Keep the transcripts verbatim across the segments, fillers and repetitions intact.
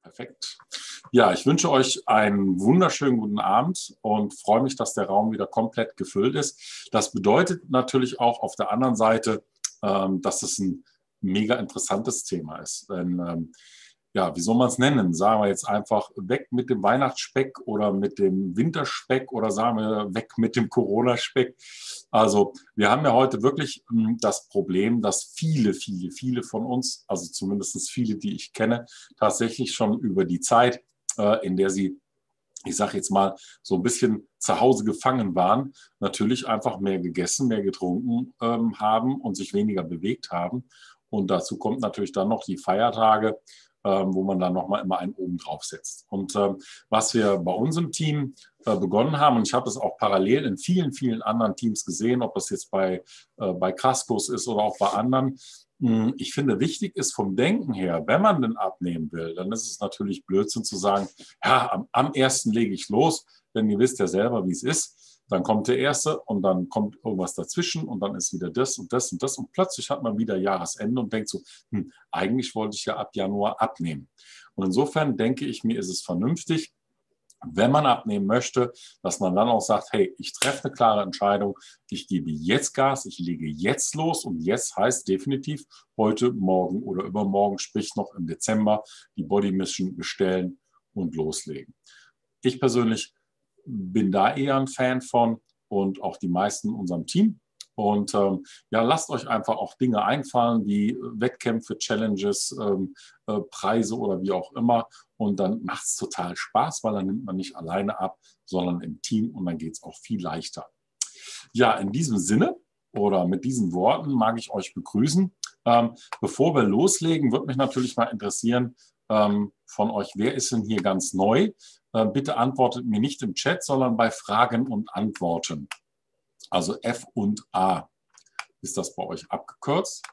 Perfekt. Ja, ich wünsche euch einen wunderschönen guten Abend und freue mich, dass der Raum wieder komplett gefüllt ist. Das bedeutet natürlich auch auf der anderen Seite, ähm, dass es ein mega interessantes Thema ist. Denn, ähm, ja, wie soll man es nennen? Sagen wir jetzt einfach weg mit dem Weihnachtsspeck oder mit dem Winterspeck oder sagen wir weg mit dem Corona-Speck. Also wir haben ja heute wirklich mh, das Problem, dass viele, viele, viele von uns, also zumindest viele, die ich kenne, tatsächlich schon über die Zeit, äh, in der sie, ich sage jetzt mal, so ein bisschen zu Hause gefangen waren, natürlich einfach mehr gegessen, mehr getrunken ähm, haben und sich weniger bewegt haben. Und dazu kommt natürlich dann noch die Feiertage, ähm, wo man dann nochmal immer einen oben drauf setzt. Und ähm, was wir bei unserem Team äh, begonnen haben, und ich habe das auch parallel in vielen, vielen anderen Teams gesehen, ob das jetzt bei, äh, bei Kraskos ist oder auch bei anderen. Ich finde, wichtig ist vom Denken her, wenn man denn abnehmen will, dann ist es natürlich Blödsinn zu sagen, ja, am, am ersten lege ich los, denn ihr wisst ja selber, wie es ist. Dann kommt der erste und dann kommt irgendwas dazwischen und dann ist wieder das und das und das und plötzlich hat man wieder Jahresende und denkt so, hm, eigentlich wollte ich ja ab Januar abnehmen. Und insofern denke ich, mir ist es vernünftig, wenn man abnehmen möchte, dass man dann auch sagt, hey, ich treffe eine klare Entscheidung, ich gebe jetzt Gas, ich lege jetzt los und jetzt heißt definitiv heute, morgen oder übermorgen, sprich noch im Dezember, die Body Mission bestellen und loslegen. Ich persönlich bin da eher ein Fan von und auch die meisten in unserem Team. Und ähm, ja, lasst euch einfach auch Dinge einfallen wie Wettkämpfe, Challenges, ähm, äh, Preise oder wie auch immer. Und dann macht es total Spaß, weil dann nimmt man nicht alleine ab, sondern im Team und dann geht es auch viel leichter. Ja, in diesem Sinne oder mit diesen Worten mag ich euch begrüßen. Ähm, bevor wir loslegen, würde mich natürlich mal interessieren ähm, von euch, wer ist denn hier ganz neu? Äh, bitte antwortet mir nicht im Chat, sondern bei Fragen und Antworten. Also F und A ist das bei euch abgekürzt.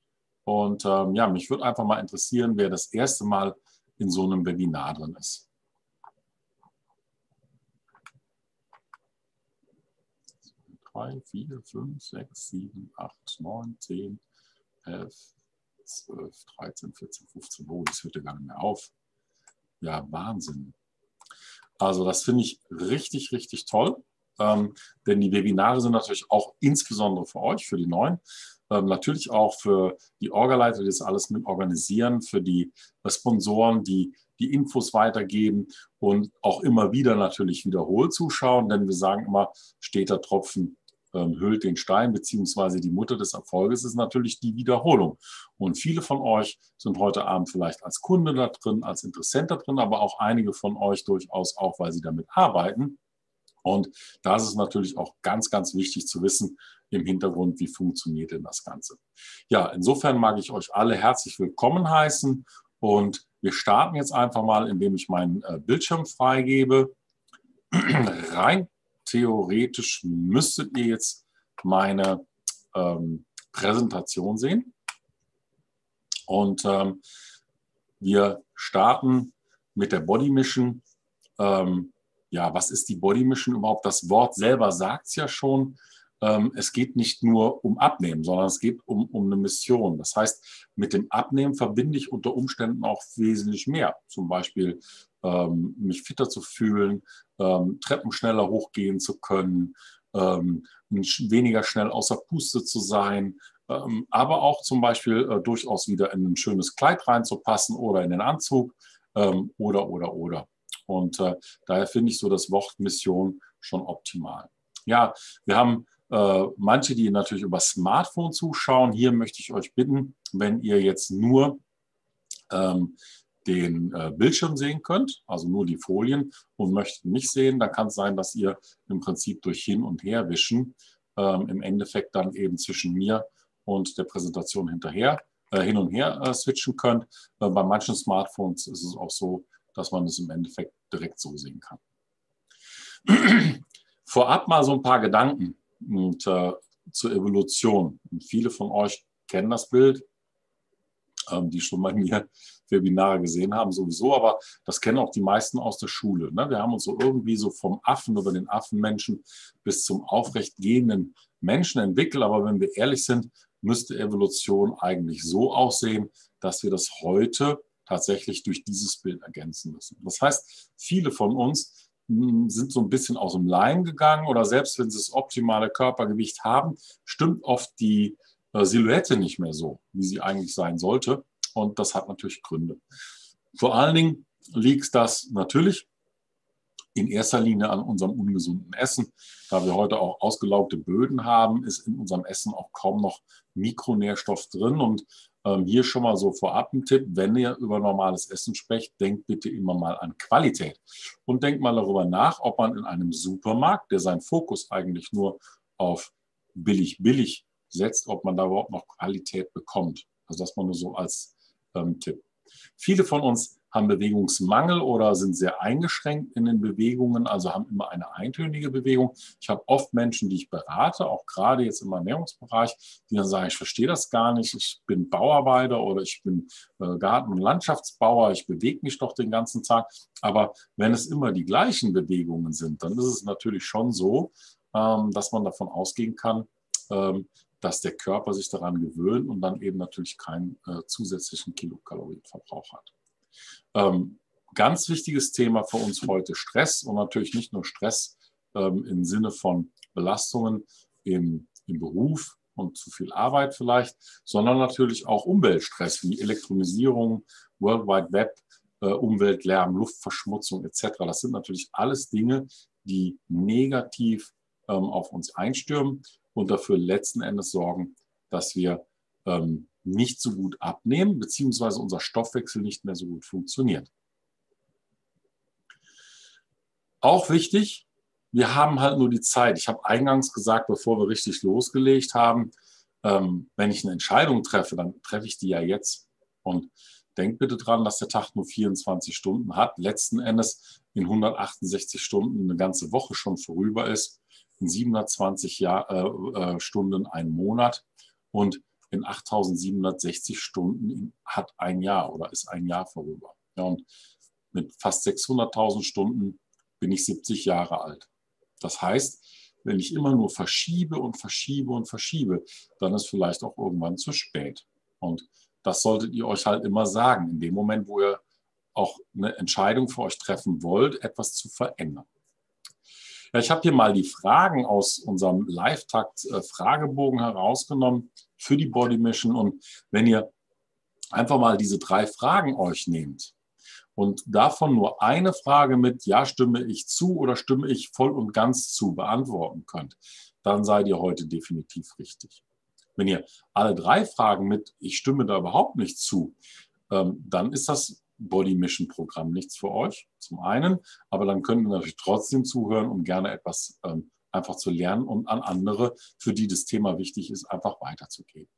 Und ähm, ja, mich würde einfach mal interessieren, wer das erste Mal in so einem Webinar drin ist. drei, vier, fünf, sechs, sieben, acht, neun, zehn, elf, zwölf, dreizehn, vierzehn, fünfzehn. Oh, das hört ja gar nicht mehr auf. Ja, Wahnsinn. Also das finde ich richtig, richtig toll. Ähm, denn die Webinare sind natürlich auch insbesondere für euch, für die Neuen, ähm, natürlich auch für die Orgaleiter, die das alles mit organisieren, für die Sponsoren, die die Infos weitergeben und auch immer wieder natürlich wiederholt zuschauen, denn wir sagen immer, steter Tropfen ähm, höhlt den Stein, beziehungsweise die Mutter des Erfolges ist natürlich die Wiederholung. Und viele von euch sind heute Abend vielleicht als Kunde da drin, als Interessent da drin, aber auch einige von euch durchaus auch, weil sie damit arbeiten. Und da ist es natürlich auch ganz, ganz wichtig zu wissen im Hintergrund, wie funktioniert denn das Ganze. Ja, insofern mag ich euch alle herzlich willkommen heißen und wir starten jetzt einfach mal, indem ich meinen äh, Bildschirm freigebe. Rein theoretisch müsstet ihr jetzt meine ähm, Präsentation sehen. Und ähm, wir starten mit der Body Mission. Ähm, Ja, was ist die Body Mission überhaupt? Das Wort selber sagt es ja schon. Ähm, es geht nicht nur um Abnehmen, sondern es geht um, um eine Mission. Das heißt, mit dem Abnehmen verbinde ich unter Umständen auch wesentlich mehr. Zum Beispiel ähm, mich fitter zu fühlen, ähm, Treppen schneller hochgehen zu können, ähm, weniger schnell außer Puste zu sein, ähm, aber auch zum Beispiel äh, durchaus wieder in ein schönes Kleid reinzupassen oder in den Anzug ähm, oder, oder, oder. Und äh, daher finde ich so das Wort Mission schon optimal. Ja, wir haben äh, manche, die natürlich über Smartphone zuschauen. Hier möchte ich euch bitten, wenn ihr jetzt nur ähm, den äh, Bildschirm sehen könnt, also nur die Folien und möchtet nicht sehen, dann kann es sein, dass ihr im Prinzip durch Hin- und Herwischen ähm, im Endeffekt dann eben zwischen mir und der Präsentation hinterher, äh, hin und her äh, switchen könnt. Äh, bei manchen Smartphones ist es auch so, dass man es im Endeffekt direkt so sehen kann. Vorab mal so ein paar Gedanken und, äh, zur Evolution. Und viele von euch kennen das Bild, ähm, die schon bei mir Webinare gesehen haben sowieso, aber das kennen auch die meisten aus der Schule. Ne? Wir haben uns so irgendwie so vom Affen über den Affenmenschen bis zum aufrecht gehenden Menschen entwickelt. Aber wenn wir ehrlich sind, müsste Evolution eigentlich so aussehen, dass wir das heute tatsächlich durch dieses Bild ergänzen müssen. Das heißt, viele von uns mh, sind so ein bisschen aus dem Leim gegangen oder selbst wenn sie das optimale Körpergewicht haben, stimmt oft die äh, Silhouette nicht mehr so, wie sie eigentlich sein sollte. Und das hat natürlich Gründe. Vor allen Dingen liegt das natürlich in erster Linie an unserem ungesunden Essen. Da wir heute auch ausgelaugte Böden haben, ist in unserem Essen auch kaum noch Mikronährstoff drin. Und ähm, hier schon mal so vorab ein Tipp, wenn ihr über normales Essen sprecht, denkt bitte immer mal an Qualität. Und denkt mal darüber nach, ob man in einem Supermarkt, der seinen Fokus eigentlich nur auf billig, billig setzt, ob man da überhaupt noch Qualität bekommt. Also das mal nur so als ähm, Tipp. Viele von uns haben Bewegungsmangel oder sind sehr eingeschränkt in den Bewegungen, also haben immer eine eintönige Bewegung. Ich habe oft Menschen, die ich berate, auch gerade jetzt im Ernährungsbereich, die dann sagen, ich verstehe das gar nicht, ich bin Bauarbeiter oder ich bin äh, Garten- und Landschaftsbauer, ich bewege mich doch den ganzen Tag. Aber wenn es immer die gleichen Bewegungen sind, dann ist es natürlich schon so, ähm, dass man davon ausgehen kann, ähm, dass der Körper sich daran gewöhnt und dann eben natürlich keinen äh, zusätzlichen Kilokalorienverbrauch hat. Ähm, ganz wichtiges Thema für uns heute Stress und natürlich nicht nur Stress ähm, im Sinne von Belastungen im, im Beruf und zu viel Arbeit vielleicht, sondern natürlich auch Umweltstress wie Elektronisierung, World Wide Web, äh, Umweltlärm, Luftverschmutzung et cetera. Das sind natürlich alles Dinge, die negativ ähm, auf uns einstürmen und dafür letzten Endes sorgen, dass wir ähm, nicht so gut abnehmen, beziehungsweise unser Stoffwechsel nicht mehr so gut funktioniert. Auch wichtig, wir haben halt nur die Zeit. Ich habe eingangs gesagt, bevor wir richtig losgelegt haben, ähm, wenn ich eine Entscheidung treffe, dann treffe ich die ja jetzt. Und denkt bitte dran, dass der Tag nur vierundzwanzig Stunden hat. Letzten Endes in hundertachtundsechzig Stunden eine ganze Woche schon vorüber ist, in siebenhundertzwanzig Jahr, äh, äh, Stunden ein Monat und in achttausendsiebenhundertsechzig Stunden hat ein Jahr oder ist ein Jahr vorüber. Ja, und mit fast sechshunderttausend Stunden bin ich siebzig Jahre alt. Das heißt, wenn ich immer nur verschiebe und verschiebe und verschiebe, dann ist vielleicht auch irgendwann zu spät. Und das solltet ihr euch halt immer sagen, in dem Moment, wo ihr auch eine Entscheidung für euch treffen wollt, etwas zu verändern. Ja, ich habe hier mal die Fragen aus unserem Live-Takt-Fragebogen herausgenommen für die Body Mission. Und wenn ihr einfach mal diese drei Fragen euch nehmt und davon nur eine Frage mit Ja, stimme ich zu oder stimme ich voll und ganz zu beantworten könnt, dann seid ihr heute definitiv richtig. Wenn ihr alle drei Fragen mit Ich stimme da überhaupt nicht zu, ähm, dann ist das Body Mission Programm nichts für euch, zum einen, aber dann könnt ihr natürlich trotzdem zuhören, um gerne etwas ähm, einfach zu lernen und an andere, für die das Thema wichtig ist, einfach weiterzugeben.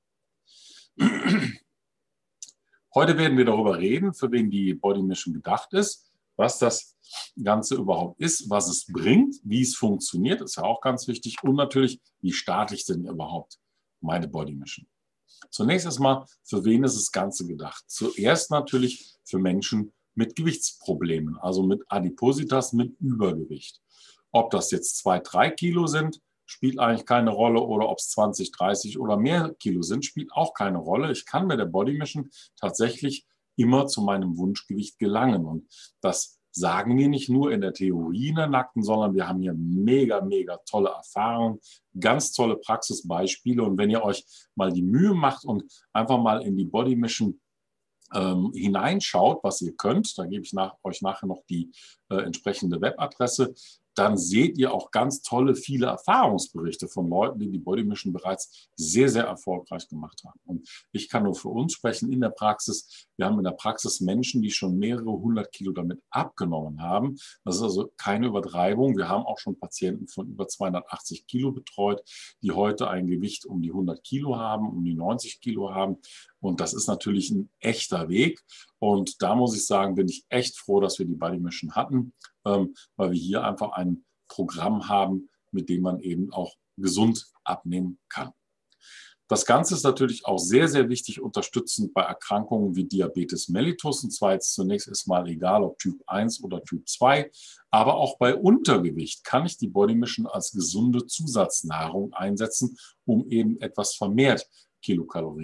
Heute werden wir darüber reden, für wen die Body Mission gedacht ist, was das Ganze überhaupt ist, was es bringt, wie es funktioniert, ist ja auch ganz wichtig und natürlich, wie starte ich denn überhaupt meine Body Mission. Zunächst erstmal, für wen ist das Ganze gedacht? Zuerst natürlich für Menschen mit Gewichtsproblemen, also mit Adipositas, mit Übergewicht. Ob das jetzt zwei, drei Kilo sind, spielt eigentlich keine Rolle, oder ob es zwanzig, dreißig oder mehr Kilo sind, spielt auch keine Rolle. Ich kann mit der Body Mission tatsächlich immer zu meinem Wunschgewicht gelangen. Und das sagen wir nicht nur in der Theorie in der Nackten, sondern wir haben hier mega, mega tolle Erfahrungen, ganz tolle Praxisbeispiele. Und wenn ihr euch mal die Mühe macht und einfach mal in die Body Mission ähm, hineinschaut, was ihr könnt, da gebe ich nach, euch nachher noch die äh, entsprechende Webadresse, dann seht ihr auch ganz tolle, viele Erfahrungsberichte von Leuten, die die Body Mission bereits sehr, sehr erfolgreich gemacht haben. Und ich kann nur für uns sprechen in der Praxis. Wir haben in der Praxis Menschen, die schon mehrere hundert Kilo damit abgenommen haben. Das ist also keine Übertreibung. Wir haben auch schon Patienten von über zweihundertachtzig Kilo betreut, die heute ein Gewicht um die hundert Kilo haben, um die neunzig Kilo haben. Und das ist natürlich ein echter Weg. Und da muss ich sagen, bin ich echt froh, dass wir die Body Mission hatten, ähm, weil wir hier einfach ein Programm haben, mit dem man eben auch gesund abnehmen kann. Das Ganze ist natürlich auch sehr, sehr wichtig unterstützend bei Erkrankungen wie Diabetes mellitus. Und zwar jetzt zunächst erstmal egal, ob Typ eins oder Typ zwei. Aber auch bei Untergewicht kann ich die Body Mission als gesunde Zusatznahrung einsetzen, um eben etwas vermehrt Kilokalorien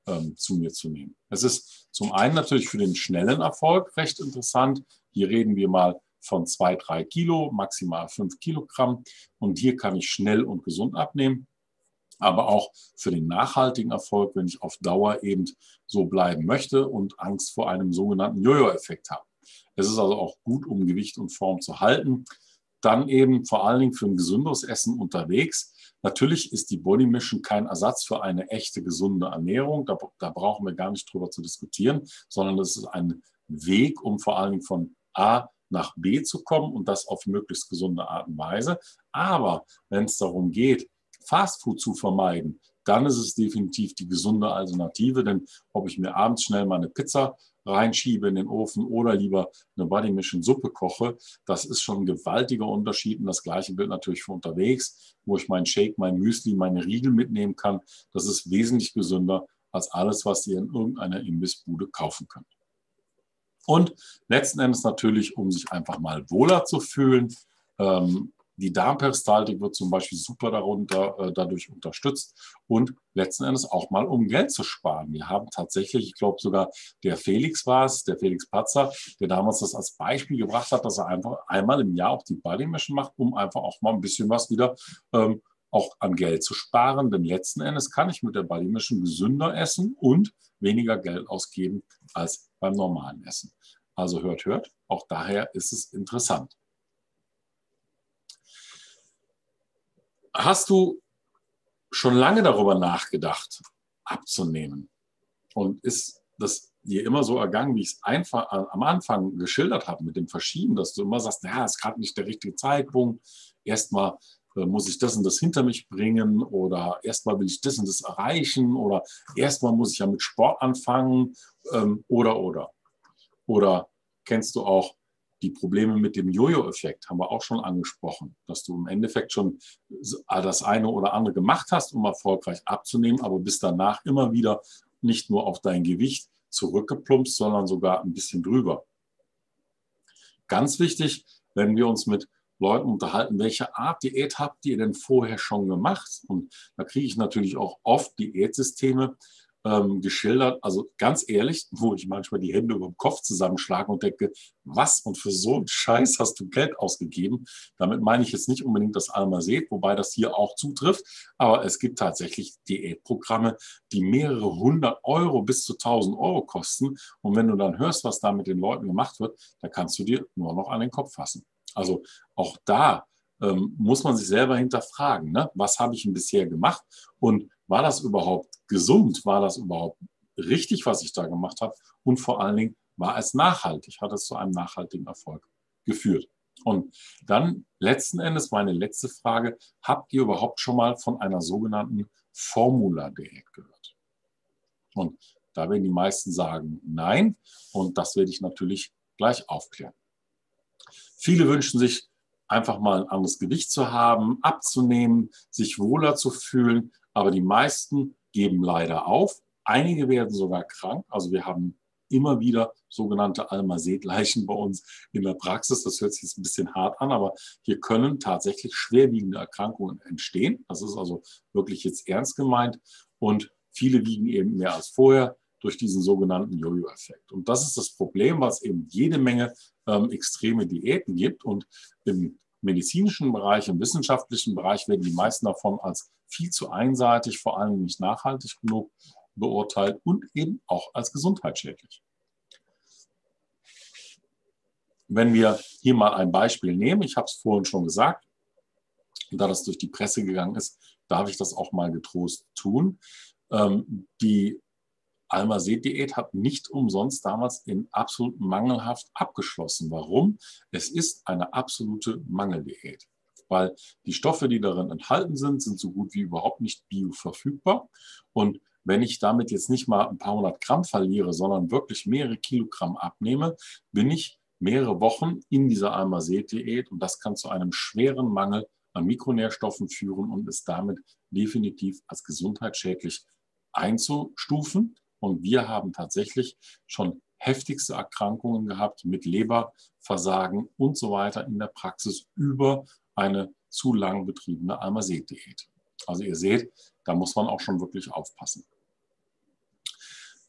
ähm, zu mir zu nehmen. Es ist zum einen natürlich für den schnellen Erfolg recht interessant. Hier reden wir mal von zwei, drei Kilo, maximal fünf Kilogramm. Und hier kann ich schnell und gesund abnehmen. Aber auch für den nachhaltigen Erfolg, wenn ich auf Dauer eben so bleiben möchte und Angst vor einem sogenannten Jojo-Effekt habe. Es ist also auch gut, um Gewicht und Form zu halten. Dann eben vor allen Dingen für ein gesünderes Essen unterwegs. Natürlich ist die Body Mission kein Ersatz für eine echte gesunde Ernährung. Da, da brauchen wir gar nicht drüber zu diskutieren, sondern es ist ein Weg, um vor allen Dingen von A nach B zu kommen und das auf möglichst gesunde Art und Weise. Aber wenn es darum geht, Fastfood zu vermeiden, dann ist es definitiv die gesunde Alternative. Denn ob ich mir abends schnell mal eine Pizza reinschiebe in den Ofen oder lieber eine Body Mission Suppe koche, das ist schon ein gewaltiger Unterschied. Und das Gleiche gilt natürlich für unterwegs, wo ich meinen Shake, mein Müsli, meine Riegel mitnehmen kann. Das ist wesentlich gesünder als alles, was ihr in irgendeiner Imbissbude kaufen könnt. Und letzten Endes natürlich, um sich einfach mal wohler zu fühlen. Ähm, die Darmperistaltik wird zum Beispiel super darunter, äh, dadurch unterstützt und letzten Endes auch mal, um Geld zu sparen. Wir haben tatsächlich, ich glaube sogar der Felix war es, der Felix Patzer, der damals das als Beispiel gebracht hat, dass er einfach einmal im Jahr auch die Body Mission macht, um einfach auch mal ein bisschen was wieder ähm, auch an Geld zu sparen. Denn letzten Endes kann ich mit der Body Mission gesünder essen und weniger Geld ausgeben als beim normalen Essen. Also hört, hört, auch daher ist es interessant. Hast du schon lange darüber nachgedacht, abzunehmen? Und ist das dir immer so ergangen, wie ich es einfach am Anfang geschildert habe mit dem Verschieben, dass du immer sagst, ja, ist gerade nicht der richtige Zeitpunkt, erstmal äh, muss ich das und das hinter mich bringen oder erstmal will ich das und das erreichen oder erstmal muss ich ja mit Sport anfangen ähm, oder, oder. Oder kennst du auch die Probleme mit dem Jojo-Effekt, haben wir auch schon angesprochen, dass du im Endeffekt schon das eine oder andere gemacht hast, um erfolgreich abzunehmen, aber bis danach immer wieder nicht nur auf dein Gewicht zurückgeplumpst, sondern sogar ein bisschen drüber. Ganz wichtig, wenn wir uns mit Leuten unterhalten, welche Art Diät habt ihr denn vorher schon gemacht? Und da kriege ich natürlich auch oft Diätsysteme ähm, geschildert. Also ganz ehrlich, wo ich manchmal die Hände über den Kopf zusammenschlage und denke, was und für so einen Scheiß hast du Geld ausgegeben? Damit meine ich jetzt nicht unbedingt das Almased, wobei das hier auch zutrifft. Aber es gibt tatsächlich Diätprogramme, die mehrere hundert Euro bis zu tausend Euro kosten. Und wenn du dann hörst, was da mit den Leuten gemacht wird, da kannst du dir nur noch an den Kopf fassen. Also auch da ähm, muss man sich selber hinterfragen, ne? Was habe ich denn bisher gemacht und war das überhaupt gesund? War das überhaupt richtig, was ich da gemacht habe? Und vor allen Dingen, war es nachhaltig? Hat es zu einem nachhaltigen Erfolg geführt? Und dann letzten Endes meine letzte Frage, habt ihr überhaupt schon mal von einer sogenannten Formula-Diät gehört? Und da werden die meisten sagen, nein. Und das werde ich natürlich gleich aufklären. Viele wünschen sich, einfach mal ein anderes Gewicht zu haben, abzunehmen, sich wohler zu fühlen. Aber die meisten geben leider auf. Einige werden sogar krank. Also wir haben immer wieder sogenannte Almased-Leichen bei uns in der Praxis. Das hört sich jetzt ein bisschen hart an, aber hier können tatsächlich schwerwiegende Erkrankungen entstehen. Das ist also wirklich jetzt ernst gemeint. Und viele wiegen eben mehr als vorher durch diesen sogenannten Jojo-Effekt. Und das ist das Problem, was eben jede Menge ähm, extreme Diäten gibt. Und im medizinischen Bereich, im wissenschaftlichen Bereich werden die meisten davon als viel zu einseitig, vor allem nicht nachhaltig genug beurteilt und eben auch als gesundheitsschädlich. Wenn wir hier mal ein Beispiel nehmen, ich habe es vorhin schon gesagt, da das durch die Presse gegangen ist, darf ich das auch mal getrost tun. Ähm, die Almased-Diät hat nicht umsonst damals in absolut mangelhaft abgeschlossen. Warum? Es ist eine absolute Mangeldiät, weil die Stoffe, die darin enthalten sind, sind so gut wie überhaupt nicht bioverfügbar. Und wenn ich damit jetzt nicht mal ein paar hundert Gramm verliere, sondern wirklich mehrere Kilogramm abnehme, bin ich mehrere Wochen in dieser Almased-Diät und das kann zu einem schweren Mangel an Mikronährstoffen führen und ist damit definitiv als gesundheitsschädlich einzustufen. Und wir haben tatsächlich schon heftigste Erkrankungen gehabt mit Leberversagen und so weiter in der Praxis über eine zu lang betriebene Almased-Diät. Also ihr seht, da muss man auch schon wirklich aufpassen.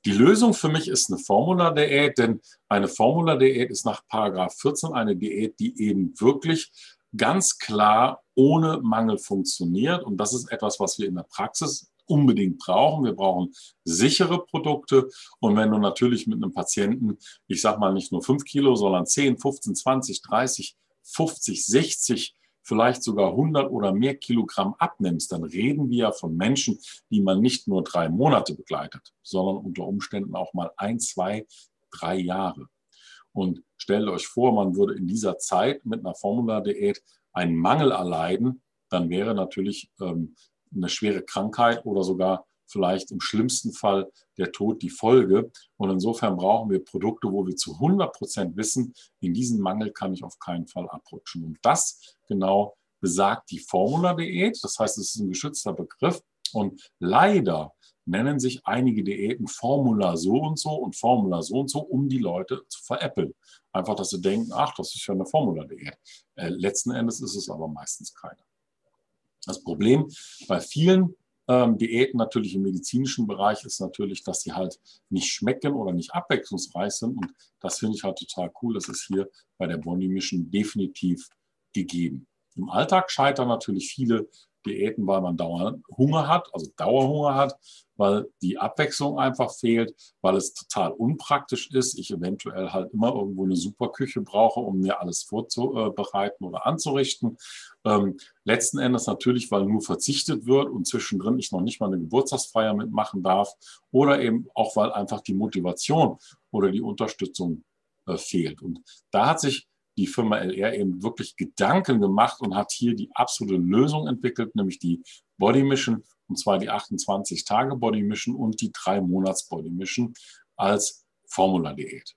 Die Lösung für mich ist eine Formula-Diät, denn eine Formula-Diät ist nach Paragraph vierzehn eine Diät, die eben wirklich ganz klar ohne Mangel funktioniert. Und das ist etwas, was wir in der Praxis unbedingt brauchen. Wir brauchen sichere Produkte. Und wenn du natürlich mit einem Patienten, ich sage mal nicht nur fünf Kilo, sondern zehn, fünfzehn, zwanzig, dreißig, fünfzig, sechzig, vielleicht sogar hundert oder mehr Kilogramm abnimmst, dann reden wir von Menschen, die man nicht nur drei Monate begleitet, sondern unter Umständen auch mal ein, zwei, drei Jahre. Und stellt euch vor, man würde in dieser Zeit mit einer Formula-Diät einen Mangel erleiden, dann wäre natürlich ähm, eine schwere Krankheit oder sogar vielleicht im schlimmsten Fall der Tod die Folge. Und insofern brauchen wir Produkte, wo wir zu hundert Prozent wissen, in diesen Mangel kann ich auf keinen Fall abrutschen. Und das genau besagt die Formula-Diät. Das heißt, es ist ein geschützter Begriff. Und leider nennen sich einige Diäten Formula so und so und Formula so und so, um die Leute zu veräppeln. Einfach, dass sie denken, ach, das ist ja eine Formula-Diät. Äh, letzten Endes ist es aber meistens keine. Das Problem bei vielen ähm, Diäten natürlich im medizinischen Bereich ist natürlich, dass sie halt nicht schmecken oder nicht abwechslungsreich sind. Und das finde ich halt total cool. Das ist hier bei der Body Mission definitiv gegeben. Im Alltag scheitern natürlich viele Diäten, weil man dauernd Hunger hat, also Dauerhunger hat, weil die Abwechslung einfach fehlt, weil es total unpraktisch ist. Ich eventuell halt immer irgendwo eine super Küche brauche, um mir alles vorzubereiten oder anzurichten. Ähm, letzten Endes natürlich, weil nur verzichtet wird und zwischendrin ich noch nicht mal eine Geburtstagsfeier mitmachen darf oder eben auch, weil einfach die Motivation oder die Unterstützung äh, fehlt. Und da hat sich die Firma L R eben wirklich Gedanken gemacht und hat hier die absolute Lösung entwickelt, nämlich die Body Mission, und zwar die achtundzwanzig Tage Body Mission und die drei Monats Body Mission als Formula-Diät.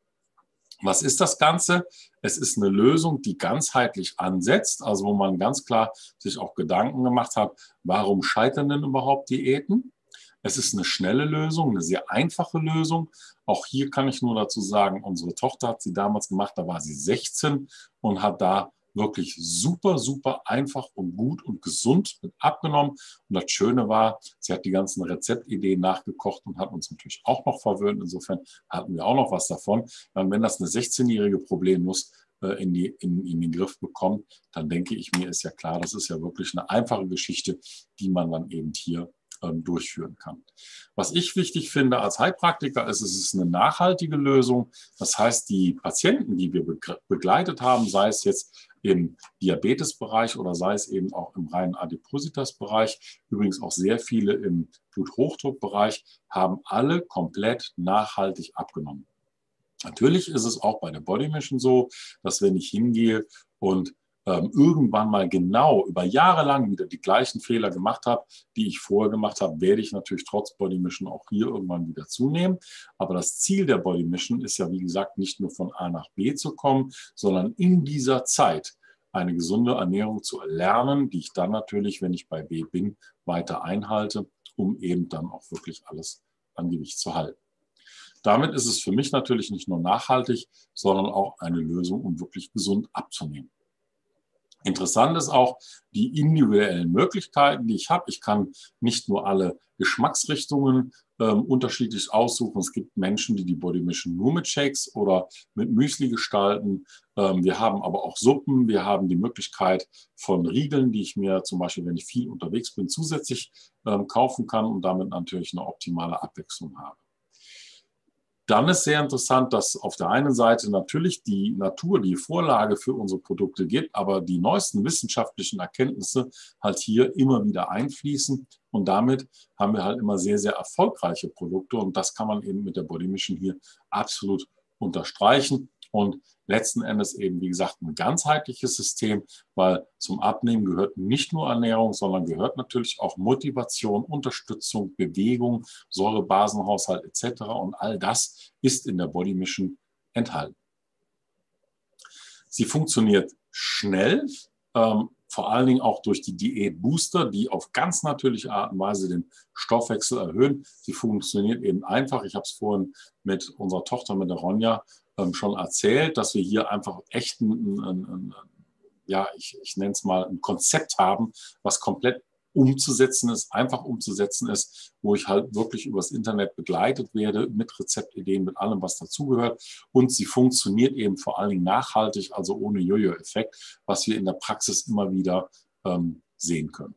Was ist das Ganze? Es ist eine Lösung, die ganzheitlich ansetzt, also wo man ganz klar sich auch Gedanken gemacht hat, warum scheitern denn überhaupt Diäten? Es ist eine schnelle Lösung, eine sehr einfache Lösung. Auch hier kann ich nur dazu sagen, unsere Tochter hat sie damals gemacht, da war sie sechzehn und hat da wirklich super, super einfach und gut und gesund mit abgenommen. Und das Schöne war, sie hat die ganzen Rezeptideen nachgekocht und hat uns natürlich auch noch verwöhnt. Insofern hatten wir auch noch was davon. Wenn das eine sechzehnjährige problemlos in, die, in, in den Griff bekommt, dann denke ich mir, ist ja klar, das ist ja wirklich eine einfache Geschichte, die man dann eben hier durchführen kann. Was ich wichtig finde als Heilpraktiker ist, es ist eine nachhaltige Lösung. Das heißt, die Patienten, die wir begleitet haben, sei es jetzt im Diabetesbereich oder sei es eben auch im reinen Adipositas-Bereich, übrigens auch sehr viele im Bluthochdruckbereich, haben alle komplett nachhaltig abgenommen. Natürlich ist es auch bei der Body Mission so, dass wenn ich hingehe und ähm, irgendwann mal genau über Jahre lang wieder die gleichen Fehler gemacht habe, die ich vorher gemacht habe, werde ich natürlich trotz Body Mission auch hier irgendwann wieder zunehmen. Aber das Ziel der Body Mission ist ja, wie gesagt, nicht nur von A nach B zu kommen, sondern in dieser Zeit eine gesunde Ernährung zu erlernen, die ich dann natürlich, wenn ich bei B bin, weiter einhalte, um eben dann auch wirklich alles an Gewicht zu halten. Damit ist es für mich natürlich nicht nur nachhaltig, sondern auch eine Lösung, um wirklich gesund abzunehmen. Interessant ist auch die individuellen Möglichkeiten, die ich habe. Ich kann nicht nur alle Geschmacksrichtungen ähm, unterschiedlich aussuchen. Es gibt Menschen, die die Body Mission nur mit Shakes oder mit Müsli gestalten. Ähm, wir haben aber auch Suppen. Wir haben die Möglichkeit von Riegeln, die ich mir zum Beispiel, wenn ich viel unterwegs bin, zusätzlich ähm, kaufen kann und damit natürlich eine optimale Abwechslung habe. Dann ist sehr interessant, dass auf der einen Seite natürlich die Natur die Vorlage für unsere Produkte gibt, aber die neuesten wissenschaftlichen Erkenntnisse halt hier immer wieder einfließen. Und damit haben wir halt immer sehr, sehr erfolgreiche Produkte. Und das kann man eben mit der Body Mission hier absolut unterstreichen. Und letzten Endes eben, wie gesagt, ein ganzheitliches System, weil zum Abnehmen gehört nicht nur Ernährung, sondern gehört natürlich auch Motivation, Unterstützung, Bewegung, Säurebasenhaushalt et cetera. Und all das ist in der Body Mission enthalten. Sie funktioniert schnell, ähm, vor allen Dingen auch durch die Diät-Booster, die auf ganz natürliche Art und Weise den Stoffwechsel erhöhen. Sie funktioniert eben einfach. Ich habe es vorhin mit unserer Tochter, mit der Ronja, ähm, schon erzählt, dass wir hier einfach echt ein, ein, ein, ein ja, ich, ich nenne es mal ein Konzept haben, was komplett umzusetzen ist, einfach umzusetzen ist, wo ich halt wirklich übers Internet begleitet werde mit Rezeptideen, mit allem, was dazugehört. Und sie funktioniert eben vor allen Dingen nachhaltig, also ohne Jojo-Effekt, was wir in der Praxis immer wieder ähm, sehen können.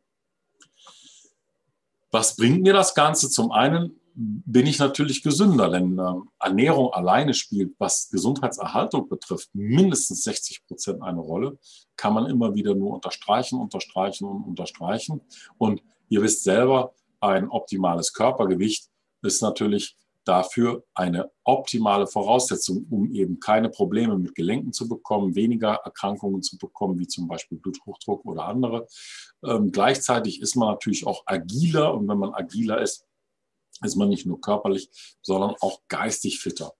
Was bringt mir das Ganze? Zum einen bin ich natürlich gesünder, denn äh, Ernährung alleine spielt, was Gesundheitserhaltung betrifft, mindestens sechzig Prozent eine Rolle. Kann man immer wieder nur unterstreichen, unterstreichen und unterstreichen. Und ihr wisst selber, ein optimales Körpergewicht ist natürlich dafür eine optimale Voraussetzung, um eben keine Probleme mit Gelenken zu bekommen, weniger Erkrankungen zu bekommen, wie zum Beispiel Bluthochdruck oder andere. Ähm, gleichzeitig ist man natürlich auch agiler, und wenn man agiler ist, ist man nicht nur körperlich, sondern auch geistig fitter.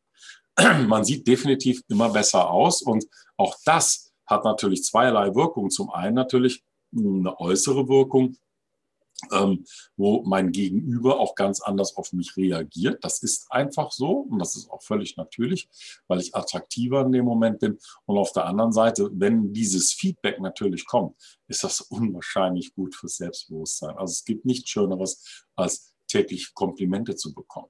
Man sieht definitiv immer besser aus, und auch das hat natürlich zweierlei Wirkung. Zum einen natürlich eine äußere Wirkung, ähm, wo mein Gegenüber auch ganz anders auf mich reagiert. Das ist einfach so, und das ist auch völlig natürlich, weil ich attraktiver in dem Moment bin. Und auf der anderen Seite, wenn dieses Feedback natürlich kommt, ist das unwahrscheinlich gut fürs Selbstbewusstsein. Also es gibt nichts Schöneres, als täglich Komplimente zu bekommen.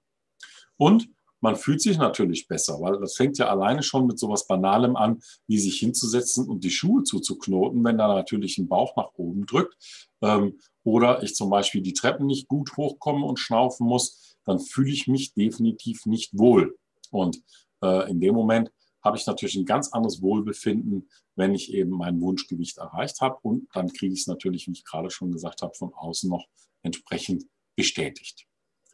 Und man fühlt sich natürlich besser, weil das fängt ja alleine schon mit sowas Banalem an, wie sich hinzusetzen und die Schuhe zuzuknoten, wenn da natürlich ein Bauch nach oben drückt. Ähm, oder ich zum Beispiel die Treppen nicht gut hochkomme und schnaufen muss, dann fühle ich mich definitiv nicht wohl. Und äh, in dem Moment habe ich natürlich ein ganz anderes Wohlbefinden, wenn ich eben mein Wunschgewicht erreicht habe. Und dann kriege ich es natürlich, wie ich gerade schon gesagt habe, von außen noch entsprechend bestätigt.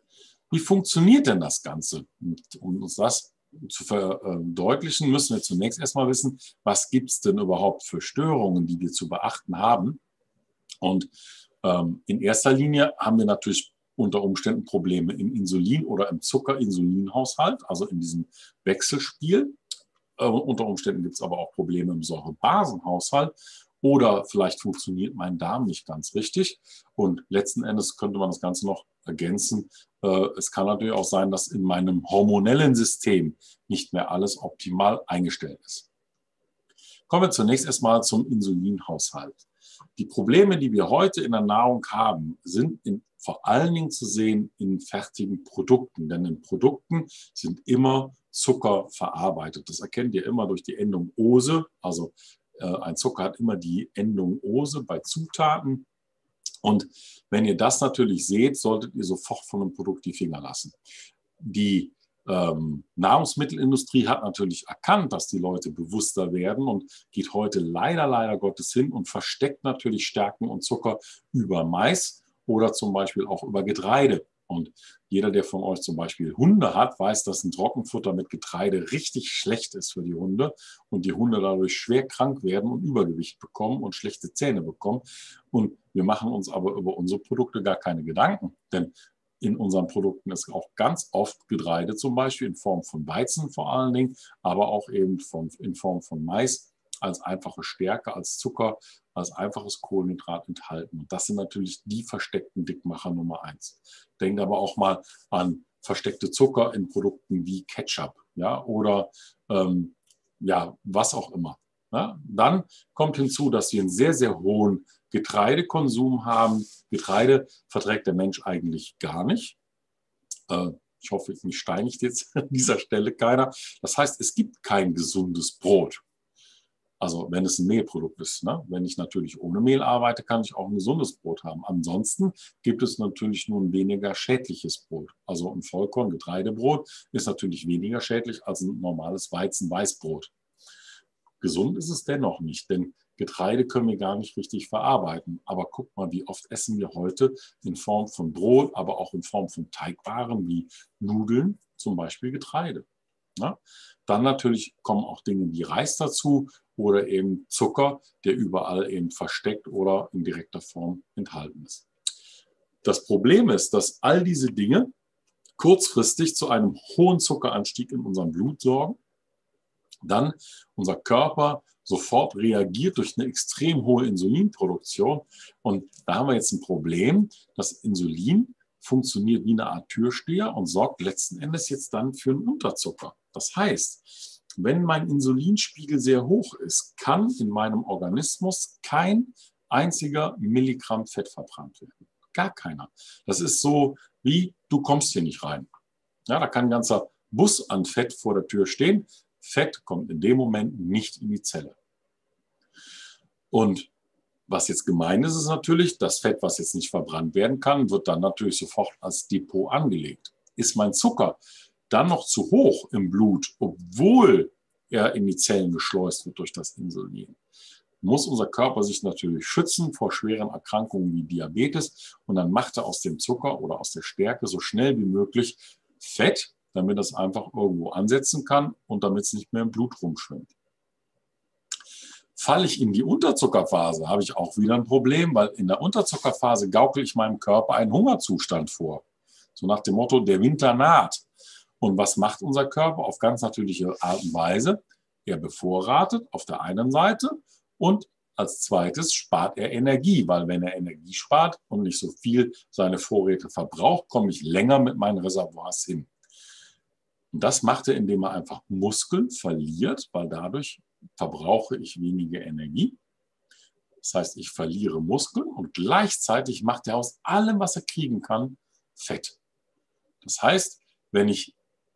Wie funktioniert denn das Ganze? Und um uns das zu verdeutlichen, müssen wir zunächst erstmal wissen, was gibt es denn überhaupt für Störungen, die wir zu beachten haben. Und ähm, in erster Linie haben wir natürlich unter Umständen Probleme im Insulin- oder im Zucker-Insulin-Haushalt, also in diesem Wechselspiel. Äh, unter Umständen gibt es aber auch Probleme im Säurebasenhaushalt. Oder vielleicht funktioniert mein Darm nicht ganz richtig. Und letzten Endes könnte man das Ganze noch ergänzen. Es kann natürlich auch sein, dass in meinem hormonellen System nicht mehr alles optimal eingestellt ist. Kommen wir zunächst erstmal zum Insulinhaushalt. Die Probleme, die wir heute in der Nahrung haben, sind in, vor allen Dingen zu sehen in fertigen Produkten. Denn in Produkten sind immer Zucker verarbeitet. Das erkennt ihr immer durch die Endung Ose. Also ein Zucker hat immer die Endung Ose bei Zutaten. Und wenn ihr das natürlich seht, solltet ihr sofort von dem Produkt die Finger lassen. Die ähm, Nahrungsmittelindustrie hat natürlich erkannt, dass die Leute bewusster werden, und geht heute leider, leider Gottes hin und versteckt natürlich Stärken und Zucker über Mais oder zum Beispiel auch über Getreide. Und jeder, der von euch zum Beispiel Hunde hat, weiß, dass ein Trockenfutter mit Getreide richtig schlecht ist für die Hunde und die Hunde dadurch schwer krank werden und Übergewicht bekommen und schlechte Zähne bekommen. Und wir machen uns aber über unsere Produkte gar keine Gedanken, denn in unseren Produkten ist auch ganz oft Getreide zum Beispiel in Form von Weizen vor allen Dingen, aber auch eben von, in Form von Mais als einfache Stärke, als Zucker, als einfaches Kohlenhydrat enthalten. Und das sind natürlich die versteckten Dickmacher Nummer eins. Denkt aber auch mal an versteckte Zucker in Produkten wie Ketchup, ja, oder ähm, ja, was auch immer. Ja. Dann kommt hinzu, dass wir einen sehr, sehr hohen Getreidekonsum haben. Getreide verträgt der Mensch eigentlich gar nicht. Äh, ich hoffe, mich steinigt jetzt an dieser Stelle keiner. Das heißt, es gibt kein gesundes Brot. Also wenn es ein Mehlprodukt ist. Ne? Wenn ich natürlich ohne Mehl arbeite, kann ich auch ein gesundes Brot haben. Ansonsten gibt es natürlich nur ein weniger schädliches Brot. Also ein Vollkorn-Getreidebrot ist natürlich weniger schädlich als ein normales Weizen-Weißbrot. Gesund ist es dennoch nicht, denn Getreide können wir gar nicht richtig verarbeiten. Aber guck mal, wie oft essen wir heute in Form von Brot, aber auch in Form von Teigwaren wie Nudeln, zum Beispiel Getreide. Ja? Dann natürlich kommen auch Dinge wie Reis dazu oder eben Zucker, der überall eben versteckt oder in direkter Form enthalten ist. Das Problem ist, dass all diese Dinge kurzfristig zu einem hohen Zuckeranstieg in unserem Blut sorgen. Dann unser Körper sofort reagiert durch eine extrem hohe Insulinproduktion. Und da haben wir jetzt ein Problem. Das Insulin funktioniert wie eine Art Türsteher und sorgt letzten Endes jetzt dann für einen Unterzucker. Das heißt, wenn mein Insulinspiegel sehr hoch ist, kann in meinem Organismus kein einziger Milligramm Fett verbrannt werden. Gar keiner. Das ist so wie, du kommst hier nicht rein. Ja, da kann ein ganzer Bus an Fett vor der Tür stehen. Fett kommt in dem Moment nicht in die Zelle. Und was jetzt gemeint ist, ist natürlich, das Fett, was jetzt nicht verbrannt werden kann, wird dann natürlich sofort als Depot angelegt. Ist mein Zucker dann noch zu hoch im Blut, obwohl er in die Zellen geschleust wird durch das Insulin, muss unser Körper sich natürlich schützen vor schweren Erkrankungen wie Diabetes und dann macht er aus dem Zucker oder aus der Stärke so schnell wie möglich Fett, damit er es einfach irgendwo ansetzen kann und damit es nicht mehr im Blut rumschwimmt. Falle ich in die Unterzuckerphase, habe ich auch wieder ein Problem, weil in der Unterzuckerphase gaukel ich meinem Körper einen Hungerzustand vor. So nach dem Motto, der Winter naht. Und was macht unser Körper? Auf ganz natürliche Art und Weise. Er bevorratet auf der einen Seite und als zweites spart er Energie, weil wenn er Energie spart und nicht so viel seine Vorräte verbraucht, komme ich länger mit meinen Reservoirs hin. Und das macht er, indem er einfach Muskeln verliert, weil dadurch verbrauche ich weniger Energie. Das heißt, ich verliere Muskeln und gleichzeitig macht er aus allem, was er kriegen kann, Fett. Das heißt, wenn ich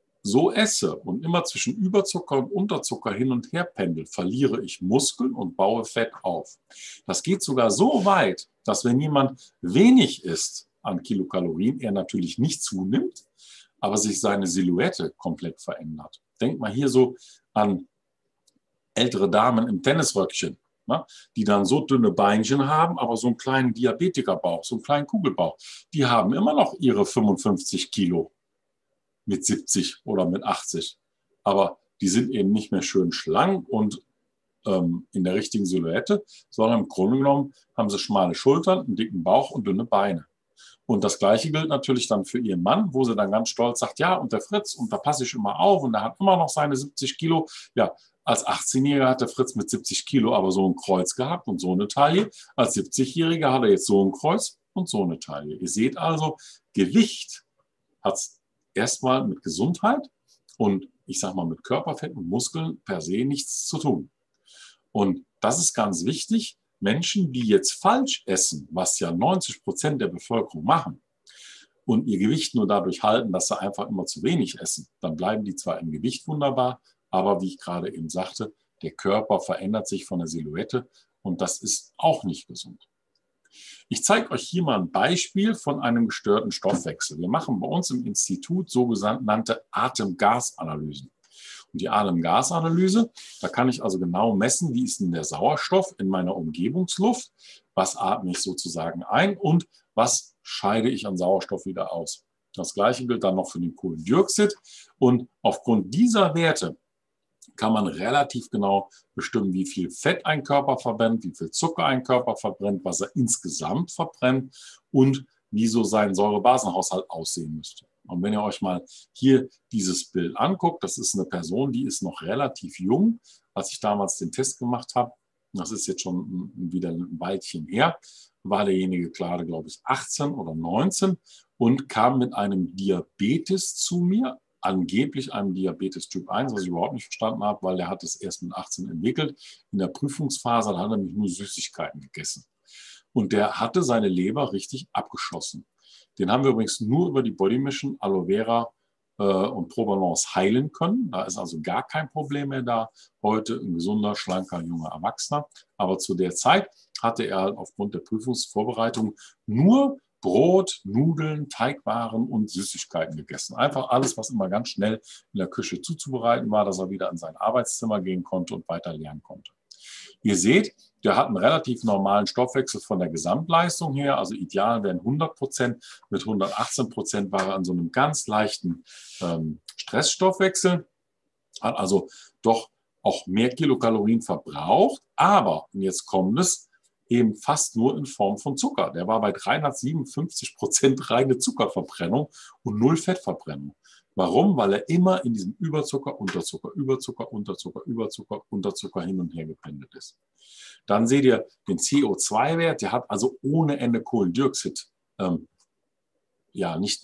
so esse und immer zwischen Überzucker und Unterzucker hin und her pendel, verliere ich Muskeln und baue Fett auf. Das geht sogar so weit, dass wenn jemand wenig isst an Kilokalorien, er natürlich nicht zunimmt, aber sich seine Silhouette komplett verändert. Denk mal hier so an ältere Damen im Tennisröckchen, ne, die dann so dünne Beinchen haben, aber so einen kleinen Diabetikerbauch, so einen kleinen Kugelbauch. Die haben immer noch ihre fünfundfünfzig Kilo mit siebzig oder mit achtzig. Aber die sind eben nicht mehr schön schlank und ähm, in der richtigen Silhouette, sondern im Grunde genommen haben sie schmale Schultern, einen dicken Bauch und dünne Beine. Und das Gleiche gilt natürlich dann für ihren Mann, wo sie dann ganz stolz sagt, ja, und der Fritz, und da passe ich immer auf und der hat immer noch seine siebzig Kilo. Ja, als achtzehnjähriger hat der Fritz mit siebzig Kilo aber so ein Kreuz gehabt und so eine Taille. Als siebzigjähriger hat er jetzt so ein Kreuz und so eine Taille. Ihr seht also, Gewicht hat erstmal mit Gesundheit und ich sage mal mit Körperfett und Muskeln per se nichts zu tun. Und das ist ganz wichtig. Menschen, die jetzt falsch essen, was ja neunzig Prozent der Bevölkerung machen, und ihr Gewicht nur dadurch halten, dass sie einfach immer zu wenig essen, dann bleiben die zwar im Gewicht wunderbar, aber wie ich gerade eben sagte, der Körper verändert sich von der Silhouette und das ist auch nicht gesund. Ich zeige euch hier mal ein Beispiel von einem gestörten Stoffwechsel. Wir machen bei uns im Institut sogenannte Atemgasanalysen. Und die Atemgasanalyse, da kann ich also genau messen, wie ist denn der Sauerstoff in meiner Umgebungsluft, was atme ich sozusagen ein und was scheide ich an Sauerstoff wieder aus. Das Gleiche gilt dann noch für den Kohlendioxid. Und aufgrund dieser Werte kann man relativ genau bestimmen, wie viel Fett ein Körper verbrennt, wie viel Zucker ein Körper verbrennt, was er insgesamt verbrennt und wie so sein Säurebasenhaushalt aussehen müsste. Und wenn ihr euch mal hier dieses Bild anguckt, das ist eine Person, die ist noch relativ jung, als ich damals den Test gemacht habe. Das ist jetzt schon wieder ein Weilchen her. War derjenige gerade, glaube ich, achtzehn oder neunzehn und kam mit einem Diabetes zu mir, angeblich einem Diabetes Typ eins, was ich überhaupt nicht verstanden habe, weil der hat es erst mit achtzehn entwickelt. In der Prüfungsphase hat er nämlich nur Süßigkeiten gegessen. Und der hatte seine Leber richtig abgeschossen. Den haben wir übrigens nur über die Body Mission, Aloe Vera äh, und Probalance heilen können. Da ist also gar kein Problem mehr da. Heute ein gesunder, schlanker, junger Erwachsener. Aber zu der Zeit hatte er halt aufgrund der Prüfungsvorbereitung nur Brot, Nudeln, Teigwaren und Süßigkeiten gegessen. Einfach alles, was immer ganz schnell in der Küche zuzubereiten war, dass er wieder in sein Arbeitszimmer gehen konnte und weiter lernen konnte. Ihr seht, der hat einen relativ normalen Stoffwechsel von der Gesamtleistung her. Also ideal wären hundert Prozent. Mit hundertachtzehn Prozent war er an so einem ganz leichten ähm, Stressstoffwechsel. Hat also doch auch mehr Kilokalorien verbraucht. Aber, und jetzt kommt es, eben fast nur in Form von Zucker. Der war bei dreihundertsiebenundfünfzig Prozent reine Zuckerverbrennung und null Fettverbrennung. Warum? Weil er immer in diesem Überzucker, Unterzucker, Überzucker, Unterzucker, Überzucker, Unterzucker hin und her gependelt ist. Dann seht ihr den C O zwei Wert, der hat also ohne Ende Kohlendioxid ähm, ja nicht nur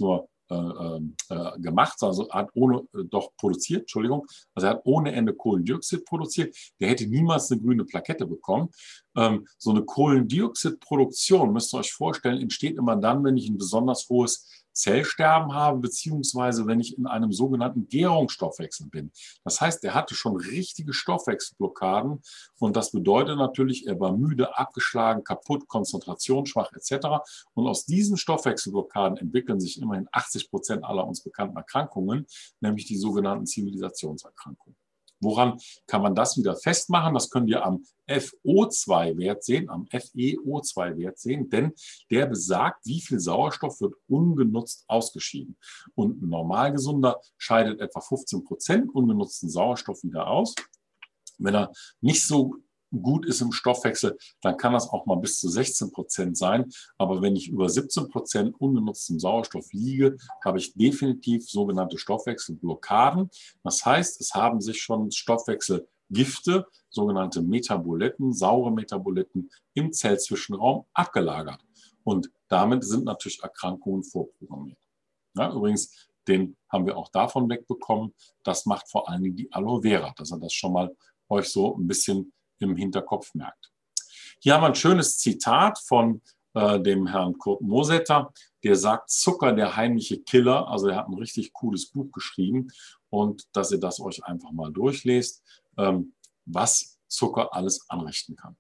äh, äh, gemacht, also hat ohne, äh, doch produziert, Entschuldigung, also er hat ohne Ende Kohlendioxid produziert, der hätte niemals eine grüne Plakette bekommen. Ähm, so eine Kohlendioxidproduktion, müsst ihr euch vorstellen, entsteht immer dann, wenn ich ein besonders hohes Zellsterben habe, beziehungsweise wenn ich in einem sogenannten Gärungsstoffwechsel bin. Das heißt, er hatte schon richtige Stoffwechselblockaden und das bedeutet natürlich, er war müde, abgeschlagen, kaputt, konzentrationsschwach et cetera. Und aus diesen Stoffwechselblockaden entwickeln sich immerhin achtzig Prozent aller uns bekannten Erkrankungen, nämlich die sogenannten Zivilisationserkrankungen. Woran kann man das wieder festmachen? Das können wir am F O zwei Wert sehen, am F E O zwei Wert sehen, denn der besagt, wie viel Sauerstoff wird ungenutzt ausgeschieden. Und ein Normalgesunder scheidet etwa fünfzehn Prozent ungenutzten Sauerstoff wieder aus. Wenn er nicht so gut ist im Stoffwechsel, dann kann das auch mal bis zu sechzehn Prozent sein. Aber wenn ich über siebzehn Prozent ungenutztem Sauerstoff liege, habe ich definitiv sogenannte Stoffwechselblockaden. Das heißt, es haben sich schon Stoffwechselgifte, sogenannte Metaboliten, saure Metaboliten im Zellzwischenraum abgelagert. Und damit sind natürlich Erkrankungen vorprogrammiert. Ja, übrigens, den haben wir auch davon wegbekommen. Das macht vor allen Dingen die Aloe Vera, dass ihr das schon mal euch so ein bisschen im Hinterkopf merkt. Hier haben wir ein schönes Zitat von äh, dem Herrn Kurt Mosetter, der sagt, Zucker, der heimliche Killer. Also er hat ein richtig cooles Buch geschrieben und dass ihr das euch einfach mal durchlest, ähm, was Zucker alles anrichten kann.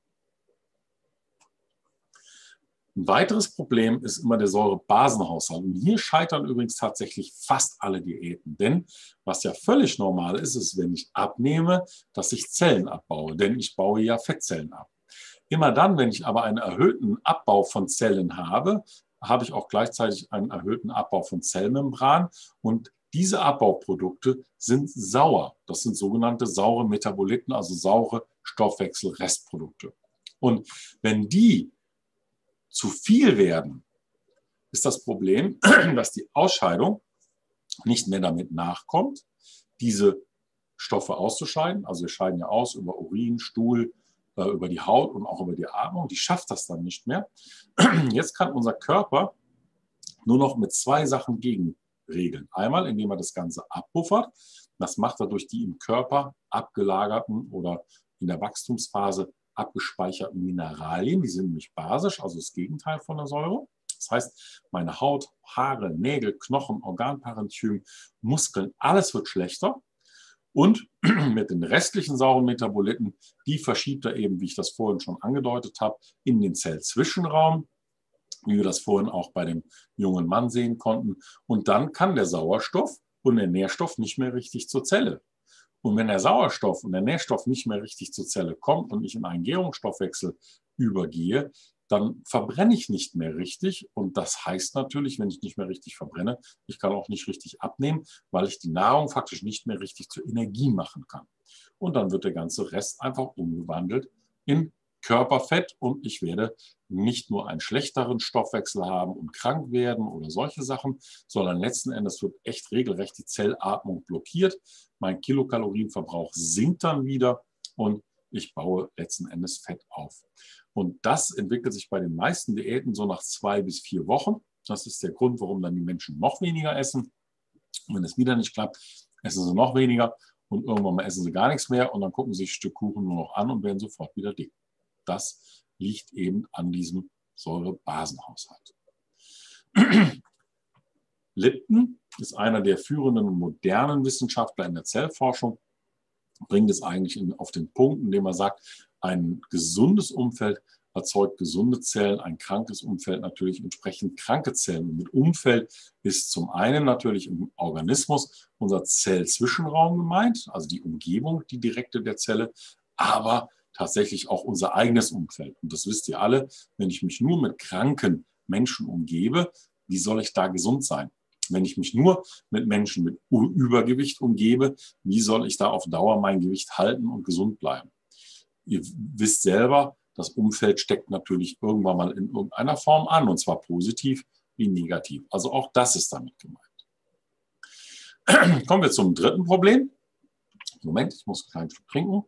Ein weiteres Problem ist immer der Säurebasenhaushalt. Und hier scheitern übrigens tatsächlich fast alle Diäten. Denn was ja völlig normal ist, ist, wenn ich abnehme, dass ich Zellen abbaue. Denn ich baue ja Fettzellen ab. Immer dann, wenn ich aber einen erhöhten Abbau von Zellen habe, habe ich auch gleichzeitig einen erhöhten Abbau von Zellmembran. Und diese Abbauprodukte sind sauer. Das sind sogenannte saure Metaboliten, also saure Stoffwechselrestprodukte. Und wenn die zu viel werden, ist das Problem, dass die Ausscheidung nicht mehr damit nachkommt, diese Stoffe auszuscheiden. Also wir scheiden ja aus über Urin, Stuhl, äh, über die Haut und auch über die Atmung. Die schafft das dann nicht mehr. Jetzt kann unser Körper nur noch mit zwei Sachen gegenregeln. Einmal, indem er das Ganze abpuffert. Das macht er durch die im Körper abgelagerten oder in der Wachstumsphase abgespeicherten Mineralien, die sind nämlich basisch, also das Gegenteil von der Säure. Das heißt, meine Haut, Haare, Nägel, Knochen, Organparenchym, Muskeln, alles wird schlechter. Und mit den restlichen sauren Metaboliten, die verschiebt er eben, wie ich das vorhin schon angedeutet habe, in den Zellzwischenraum, wie wir das vorhin auch bei dem jungen Mann sehen konnten. Und dann kann der Sauerstoff und der Nährstoff nicht mehr richtig zur Zelle. Und wenn der Sauerstoff und der Nährstoff nicht mehr richtig zur Zelle kommt und ich in einen Gärungsstoffwechsel übergehe, dann verbrenne ich nicht mehr richtig. Und das heißt natürlich, wenn ich nicht mehr richtig verbrenne, ich kann auch nicht richtig abnehmen, weil ich die Nahrung faktisch nicht mehr richtig zur Energie machen kann. Und dann wird der ganze Rest einfach umgewandelt in Körperfett und ich werde nicht nur einen schlechteren Stoffwechsel haben und krank werden oder solche Sachen, sondern letzten Endes wird echt regelrecht die Zellatmung blockiert. Mein Kilokalorienverbrauch sinkt dann wieder und ich baue letzten Endes Fett auf. Und das entwickelt sich bei den meisten Diäten so nach zwei bis vier Wochen. Das ist der Grund, warum dann die Menschen noch weniger essen. Und wenn es wieder nicht klappt, essen sie noch weniger und irgendwann mal essen sie gar nichts mehr und dann gucken sie sich ein Stück Kuchen nur noch an und werden sofort wieder dick. Das liegt eben an diesem Säurebasenhaushalt. Lipton ist einer der führenden und modernen Wissenschaftler in der Zellforschung, bringt es eigentlich in, auf den Punkt, indem er sagt, ein gesundes Umfeld erzeugt gesunde Zellen, ein krankes Umfeld natürlich entsprechend kranke Zellen. Und mit Umfeld ist zum einen natürlich im Organismus unser Zellzwischenraum gemeint, also die Umgebung, die direkte der Zelle, aber tatsächlich auch unser eigenes Umfeld. Und das wisst ihr alle, wenn ich mich nur mit kranken Menschen umgebe, wie soll ich da gesund sein? Wenn ich mich nur mit Menschen mit Übergewicht umgebe, wie soll ich da auf Dauer mein Gewicht halten und gesund bleiben? Ihr wisst selber, das Umfeld steckt natürlich irgendwann mal in irgendeiner Form an, und zwar positiv wie negativ. Also auch das ist damit gemeint. Kommen wir zum dritten Problem. Moment, ich muss einen kleinen Schluck trinken.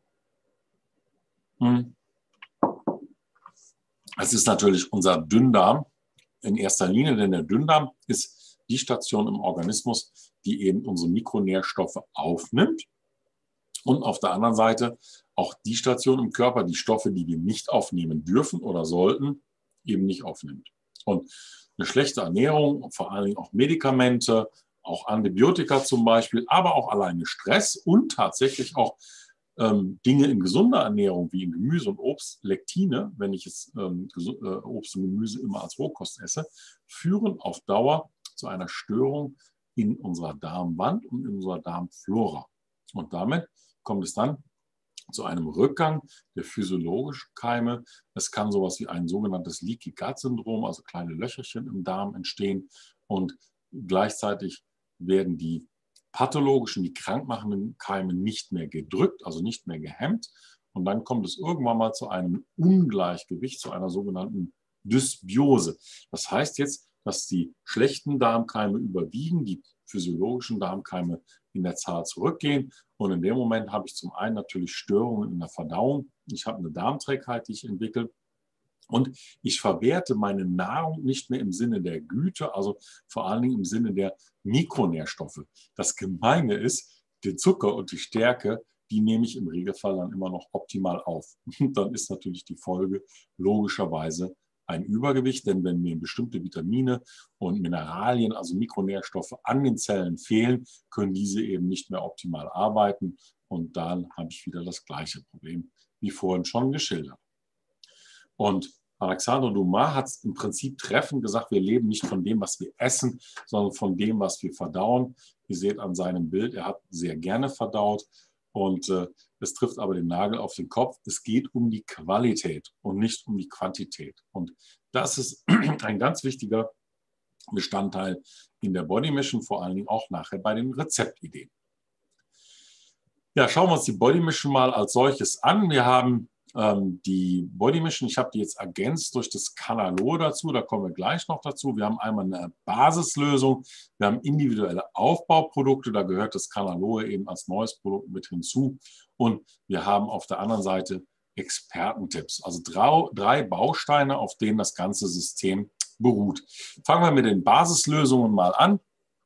Es ist natürlich unser Dünndarm in erster Linie, denn der Dünndarm ist die Station im Organismus, die eben unsere Mikronährstoffe aufnimmt. Und auf der anderen Seite auch die Station im Körper, die Stoffe, die wir nicht aufnehmen dürfen oder sollten, eben nicht aufnimmt. Und eine schlechte Ernährung, vor allen Dingen auch Medikamente, auch Antibiotika zum Beispiel, aber auch alleine Stress und tatsächlich auch ähm, Dinge in gesunder Ernährung wie in Gemüse und Obst, Lektine, wenn ich es ähm, äh, Obst und Gemüse immer als Rohkost esse, führen auf Dauer zu einer Störung in unserer Darmwand und in unserer Darmflora. Und damit kommt es dann zu einem Rückgang der physiologischen Keime. Es kann sowas wie ein sogenanntes Leaky Gut Syndrom, also kleine Löcherchen im Darm entstehen, und gleichzeitig werden die pathologischen, die krankmachenden Keime nicht mehr gedrückt, also nicht mehr gehemmt, und dann kommt es irgendwann mal zu einem Ungleichgewicht, zu einer sogenannten Dysbiose. Das heißt jetzt, dass die schlechten Darmkeime überwiegen, die physiologischen Darmkeime in der Zahl zurückgehen. Und in dem Moment habe ich zum einen natürlich Störungen in der Verdauung. Ich habe eine Darmträgheit, die ich entwickle. Und ich verwerte meine Nahrung nicht mehr im Sinne der Güte, also vor allen Dingen im Sinne der Mikronährstoffe. Das Gemeine ist, den Zucker und die Stärke, die nehme ich im Regelfall dann immer noch optimal auf. Und dann ist natürlich die Folge logischerweise ein Übergewicht, denn wenn mir bestimmte Vitamine und Mineralien, also Mikronährstoffe, an den Zellen fehlen, können diese eben nicht mehr optimal arbeiten, und dann habe ich wieder das gleiche Problem wie vorhin schon geschildert. Und Alexandre Dumas hat es im Prinzip treffend gesagt, wir leben nicht von dem, was wir essen, sondern von dem, was wir verdauen. Ihr seht an seinem Bild, er hat sehr gerne verdaut, und äh, es trifft aber den Nagel auf den Kopf. Es geht um die Qualität und nicht um die Quantität. Und das ist ein ganz wichtiger Bestandteil in der Body Mission, vor allen Dingen auch nachher bei den Rezeptideen. Ja, schauen wir uns die Body Mission mal als solches an. Wir haben ähm, die Body Mission, ich habe die jetzt ergänzt durch das Canalol dazu, da kommen wir gleich noch dazu. Wir haben einmal eine Basislösung, wir haben individuelle Aufbauprodukte, da gehört das Canalol eben als neues Produkt mit hinzu, und wir haben auf der anderen Seite Expertentipps, also drei, drei Bausteine, auf denen das ganze System beruht. Fangen wir mit den Basislösungen mal an.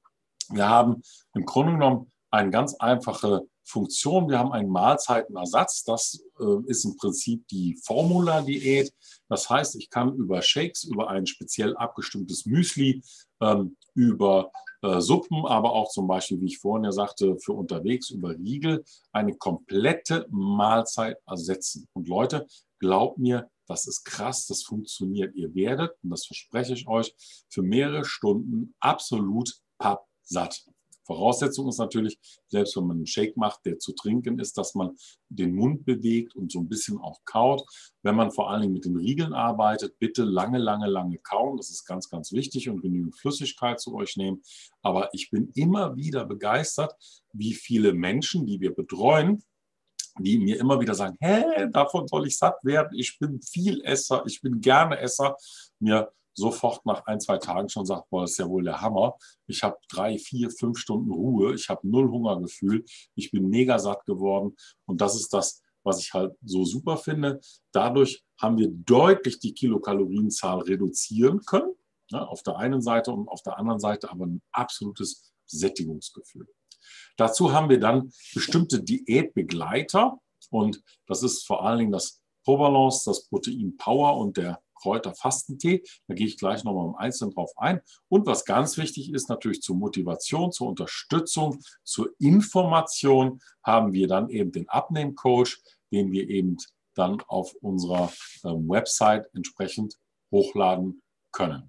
Wir haben im Grunde genommen eine ganz einfache Funktion. Wir haben einen Mahlzeitenersatz. Das äh, ist im Prinzip die Formula-Diät. Das heißt, ich kann über Shakes, über ein speziell abgestimmtes Müsli, ähm, über äh, Suppen, aber auch zum Beispiel, wie ich vorhin ja sagte, für unterwegs über Riegel eine komplette Mahlzeit ersetzen. Und Leute, glaubt mir, das ist krass, das funktioniert. Ihr werdet, und das verspreche ich euch, für mehrere Stunden absolut pappsatt. Voraussetzung ist natürlich, selbst wenn man einen Shake macht, der zu trinken ist, dass man den Mund bewegt und so ein bisschen auch kaut. Wenn man vor allen Dingen mit den Riegeln arbeitet, bitte lange, lange, lange kauen. Das ist ganz, ganz wichtig, und genügend Flüssigkeit zu euch nehmen. Aber ich bin immer wieder begeistert, wie viele Menschen, die wir betreuen, die mir immer wieder sagen, hä, davon soll ich satt werden, ich bin Vielesser, ich bin gerne Esser, mir sofort nach ein, zwei Tagen schon sagt, boah, das ist ja wohl der Hammer. Ich habe drei, vier, fünf Stunden Ruhe, ich habe null Hungergefühl, ich bin mega satt geworden, und das ist das, was ich halt so super finde. Dadurch haben wir deutlich die Kilokalorienzahl reduzieren können, ja, auf der einen Seite, und auf der anderen Seite aber ein absolutes Sättigungsgefühl. Dazu haben wir dann bestimmte Diätbegleiter, und das ist vor allen Dingen das ProBalance, das Protein Power und der Kräuterfastentee. Da gehe ich gleich nochmal im Einzelnen drauf ein. Und was ganz wichtig ist, natürlich zur Motivation, zur Unterstützung, zur Information haben wir dann eben den Abnehmcoach, den wir eben dann auf unserer ähm, Website entsprechend hochladen können.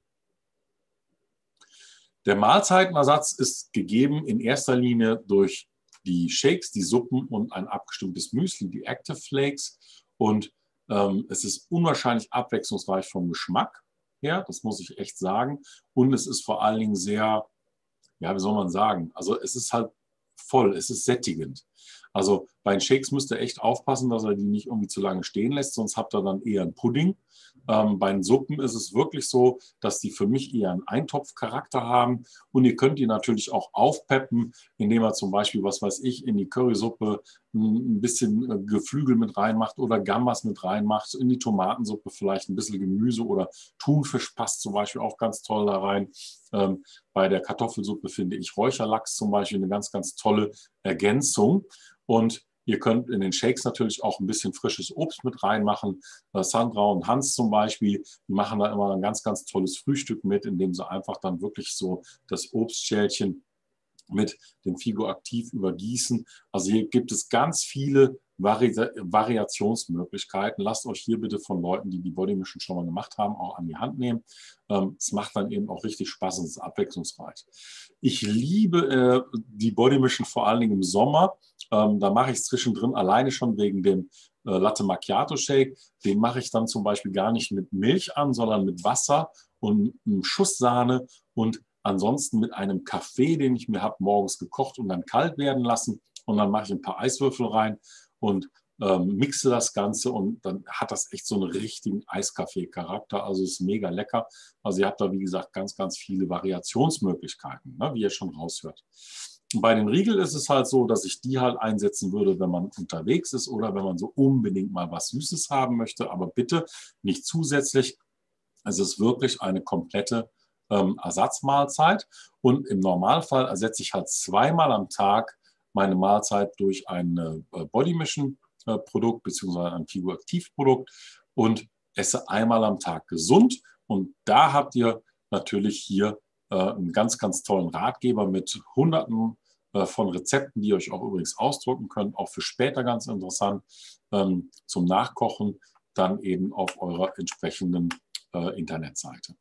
Der Mahlzeitenersatz ist gegeben in erster Linie durch die Shakes, die Suppen und ein abgestimmtes Müsli, die Active Flakes. Und ähm, es ist unwahrscheinlich abwechslungsreich vom Geschmack her, das muss ich echt sagen. Und es ist vor allen Dingen sehr, ja, wie soll man sagen, also es ist halt voll, es ist sättigend. Also bei den Shakes müsst ihr echt aufpassen, dass ihr die nicht irgendwie zu lange stehen lässt, sonst habt ihr dann eher einen Pudding. Ähm, bei den Suppen ist es wirklich so, dass die für mich eher einen Eintopfcharakter haben. Und ihr könnt die natürlich auch aufpeppen, indem ihr zum Beispiel, was weiß ich, in die Currysuppe ein bisschen Geflügel mit reinmacht oder Gambas mit reinmacht, in die Tomatensuppe vielleicht ein bisschen Gemüse oder Thunfisch passt zum Beispiel auch ganz toll da rein. Ähm, bei der Kartoffelsuppe finde ich Räucherlachs zum Beispiel eine ganz, ganz tolle Ergänzung. Und ihr könnt in den Shakes natürlich auch ein bisschen frisches Obst mit reinmachen. Äh, Sandra und Hans zum Beispiel, die machen da immer ein ganz, ganz tolles Frühstück mit, indem sie einfach dann wirklich so das Obstschälchen mit dem Figo aktiv übergießen. Also hier gibt es ganz viele Vari Variationsmöglichkeiten. Lasst euch hier bitte von Leuten, die die Bodymission schon mal gemacht haben, auch an die Hand nehmen. Ähm, es macht dann eben auch richtig Spaß und es ist abwechslungsreich. Ich liebe äh, die Bodymission vor allen Dingen im Sommer. Ähm, da mache ich es zwischendrin alleine schon wegen dem äh, Latte Macchiato Shake. Den mache ich dann zum Beispiel gar nicht mit Milch an, sondern mit Wasser und einem Schuss Sahne und ansonsten mit einem Kaffee, den ich mir habe morgens gekocht und dann kalt werden lassen. Und dann mache ich ein paar Eiswürfel rein und ähm, mixe das Ganze und dann hat das echt so einen richtigen Eiskaffee-Charakter. Also ist mega lecker. Also ihr habt da, wie gesagt, ganz, ganz viele Variationsmöglichkeiten, ne, wie ihr schon raushört. Und bei den Riegel ist es halt so, dass ich die halt einsetzen würde, wenn man unterwegs ist oder wenn man so unbedingt mal was Süßes haben möchte. Aber bitte nicht zusätzlich. Es ist wirklich eine komplette ähm, Ersatzmahlzeit. Und im Normalfall ersetze ich halt zweimal am Tag meine Mahlzeit durch ein äh, Bodymission-Produkt beziehungsweise ein Figo-Aktiv-Produkt und esse einmal am Tag gesund. Und da habt ihr natürlich hier äh, einen ganz, ganz tollen Ratgeber mit Hunderten äh, von Rezepten, die ihr euch auch übrigens ausdrucken könnt, auch für später ganz interessant ähm, zum Nachkochen, dann eben auf eurer entsprechenden äh, Internetseite.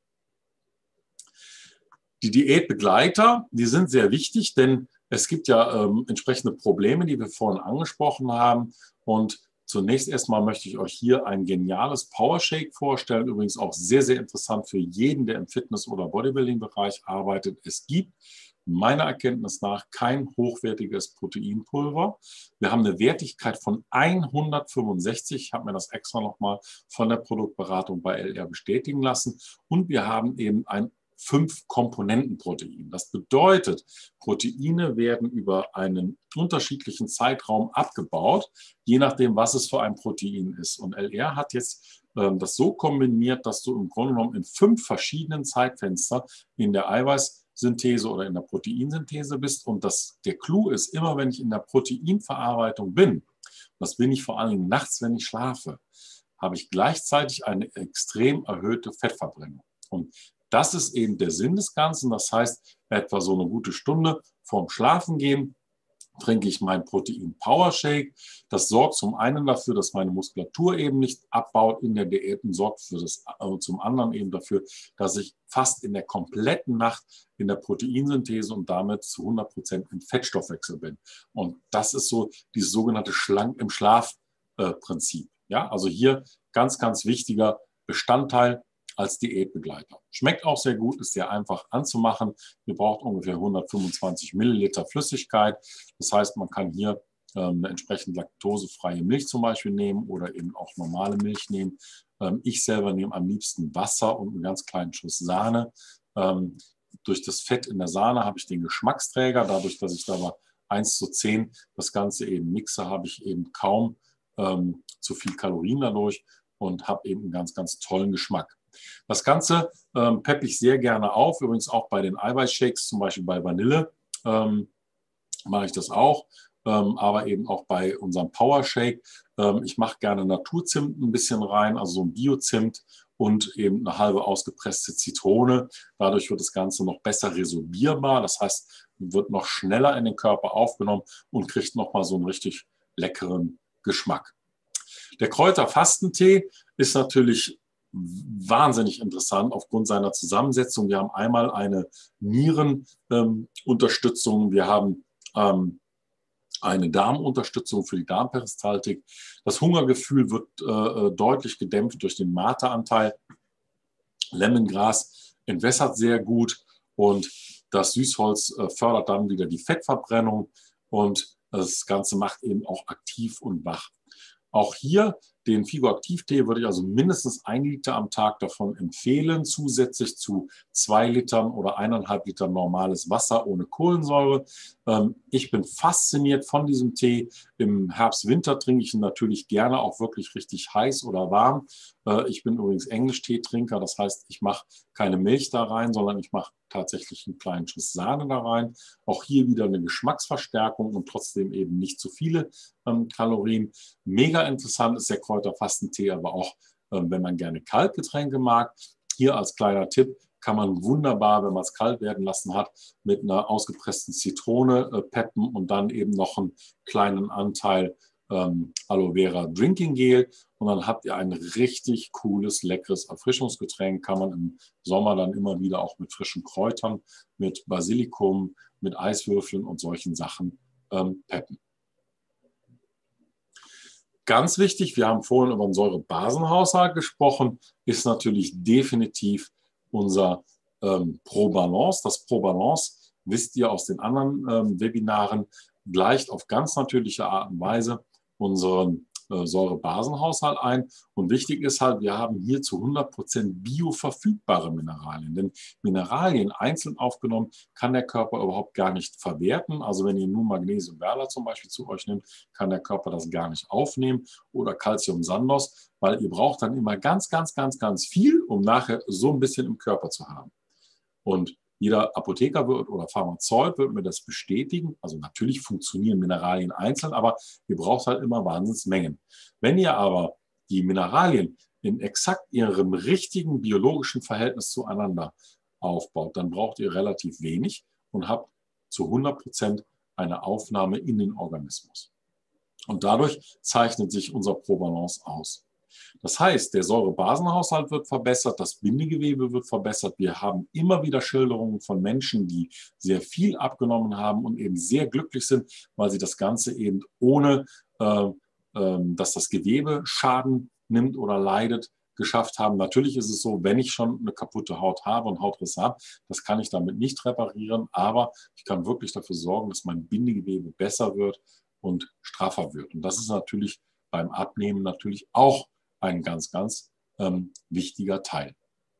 Die Diätbegleiter, die sind sehr wichtig, denn es gibt ja ähm, entsprechende Probleme, die wir vorhin angesprochen haben. Und zunächst erstmal möchte ich euch hier ein geniales Power Shake vorstellen. Übrigens auch sehr, sehr interessant für jeden, der im Fitness- oder Bodybuilding-Bereich arbeitet. Es gibt meiner Erkenntnis nach kein hochwertiges Proteinpulver. Wir haben eine Wertigkeit von hundertfünfundsechzig. Ich habe mir das extra nochmal von der Produktberatung bei L R bestätigen lassen. Und wir haben eben ein Fünf-Komponenten-Protein. Das bedeutet, Proteine werden über einen unterschiedlichen Zeitraum abgebaut, je nachdem, was es für ein Protein ist. Und L R hat jetzt ähm, das so kombiniert, dass du im Grunde genommen in fünf verschiedenen Zeitfenstern in der Eiweißsynthese oder in der Proteinsynthese bist. Und das, der Clou ist, immer wenn ich in der Proteinverarbeitung bin, das bin ich vor allen Dingen nachts, wenn ich schlafe, habe ich gleichzeitig eine extrem erhöhte Fettverbrennung. Und das ist eben der Sinn des Ganzen. Das heißt, etwa so eine gute Stunde vorm Schlafengehen trinke ich meinen Protein Power Shake. Das sorgt zum einen dafür, dass meine Muskulatur eben nicht abbaut in der Diät und sorgt für das, also zum anderen eben dafür, dass ich fast in der kompletten Nacht in der Proteinsynthese und damit zu hundert Prozent im Fettstoffwechsel bin. Und das ist so dieses sogenannte Schlank im Schlaf-Prinzip. Ja, also hier ganz, ganz wichtiger Bestandteil als Diätbegleiter. Schmeckt auch sehr gut, ist sehr einfach anzumachen. Ihr braucht ungefähr hundertfünfundzwanzig Milliliter Flüssigkeit. Das heißt, man kann hier ähm, eine entsprechend laktosefreie Milch zum Beispiel nehmen oder eben auch normale Milch nehmen. Ähm, ich selber nehme am liebsten Wasser und einen ganz kleinen Schuss Sahne. Ähm, durch das Fett in der Sahne habe ich den Geschmacksträger. Dadurch, dass ich da aber eins zu zehn das Ganze eben mixe, habe ich eben kaum ähm, zu viel Kalorien dadurch und habe eben einen ganz, ganz tollen Geschmack. Das Ganze ähm, peppe ich sehr gerne auf, übrigens auch bei den Eiweißshakes, zum Beispiel bei Vanille ähm, mache ich das auch, ähm, aber eben auch bei unserem Power Shake. Ähm, ich mache gerne Naturzimt ein bisschen rein, also so ein Biozimt und eben eine halbe ausgepresste Zitrone. Dadurch wird das Ganze noch besser resorbierbar, das heißt, wird noch schneller in den Körper aufgenommen und kriegt nochmal so einen richtig leckeren Geschmack. Der Kräuterfastentee ist natürlich wahnsinnig interessant aufgrund seiner Zusammensetzung. Wir haben einmal eine Nierenunterstützung, ähm, wir haben ähm, eine Darmunterstützung für die Darmperistaltik. Das Hungergefühl wird äh, deutlich gedämpft durch den Mate-Anteil. Lemongras entwässert sehr gut und das Süßholz äh, fördert dann wieder die Fettverbrennung und das Ganze macht eben auch aktiv und wach. Auch hier Den Figo-Aktiv-Tee würde ich also mindestens ein Liter am Tag davon empfehlen, zusätzlich zu zwei Litern oder eineinhalb Litern normales Wasser ohne Kohlensäure. Ähm, ich bin fasziniert von diesem Tee. Im Herbst, Winter trinke ich ihn natürlich gerne auch wirklich richtig heiß oder warm. Äh, ich bin übrigens Englisch-Teetrinker, das heißt, ich mache keine Milch da rein, sondern ich mache tatsächlich einen kleinen Schuss Sahne da rein. Auch hier wieder eine Geschmacksverstärkung und trotzdem eben nicht zu viele ähm, Kalorien. Mega interessant ist der Kräuterfastentee, aber auch, ähm, wenn man gerne Kaltgetränke mag. Hier als kleiner Tipp kann man wunderbar, wenn man es kalt werden lassen hat, mit einer ausgepressten Zitrone äh, peppen und dann eben noch einen kleinen Anteil ähm, Aloe Vera Drinking Gel. Und dann habt ihr ein richtig cooles, leckeres Erfrischungsgetränk. Kann man im Sommer dann immer wieder auch mit frischen Kräutern, mit Basilikum, mit Eiswürfeln und solchen Sachen ähm, peppen. Ganz wichtig, wir haben vorhin über den Säurebasenhaushalt gesprochen, ist natürlich definitiv unser ähm, Pro-Balance. Das Pro-Balance, wisst ihr aus den anderen ähm, Webinaren, gleicht auf ganz natürliche Art und Weise unseren äh, Säurebasenhaushalt ein. Und wichtig ist halt, wir haben hier zu hundert Prozent bioverfügbare Mineralien. Denn Mineralien einzeln aufgenommen kann der Körper überhaupt gar nicht verwerten. Also wenn ihr nur Magnesium Perlor zum Beispiel zu euch nehmt, kann der Körper das gar nicht aufnehmen oder Calcium Sandos, weil ihr braucht dann immer ganz, ganz, ganz, ganz viel, um nachher so ein bisschen im Körper zu haben. Und jeder Apotheker wird oder Pharmazeut wird mir das bestätigen. Also natürlich funktionieren Mineralien einzeln, aber ihr braucht halt immer Wahnsinnsmengen. Wenn ihr aber die Mineralien in exakt ihrem richtigen biologischen Verhältnis zueinander aufbaut, dann braucht ihr relativ wenig und habt zu hundert Prozent eine Aufnahme in den Organismus. Und dadurch zeichnet sich unser Pro-Balance aus. Das heißt, der Säurebasenhaushalt wird verbessert, das Bindegewebe wird verbessert. Wir haben immer wieder Schilderungen von Menschen, die sehr viel abgenommen haben und eben sehr glücklich sind, weil sie das Ganze eben ohne, äh, äh, dass das Gewebe Schaden nimmt oder leidet, geschafft haben. Natürlich ist es so, wenn ich schon eine kaputte Haut habe und Hautriss habe, das kann ich damit nicht reparieren, aber ich kann wirklich dafür sorgen, dass mein Bindegewebe besser wird und straffer wird. Und das ist natürlich beim Abnehmen natürlich auch ein ganz, ganz ähm, wichtiger Teil.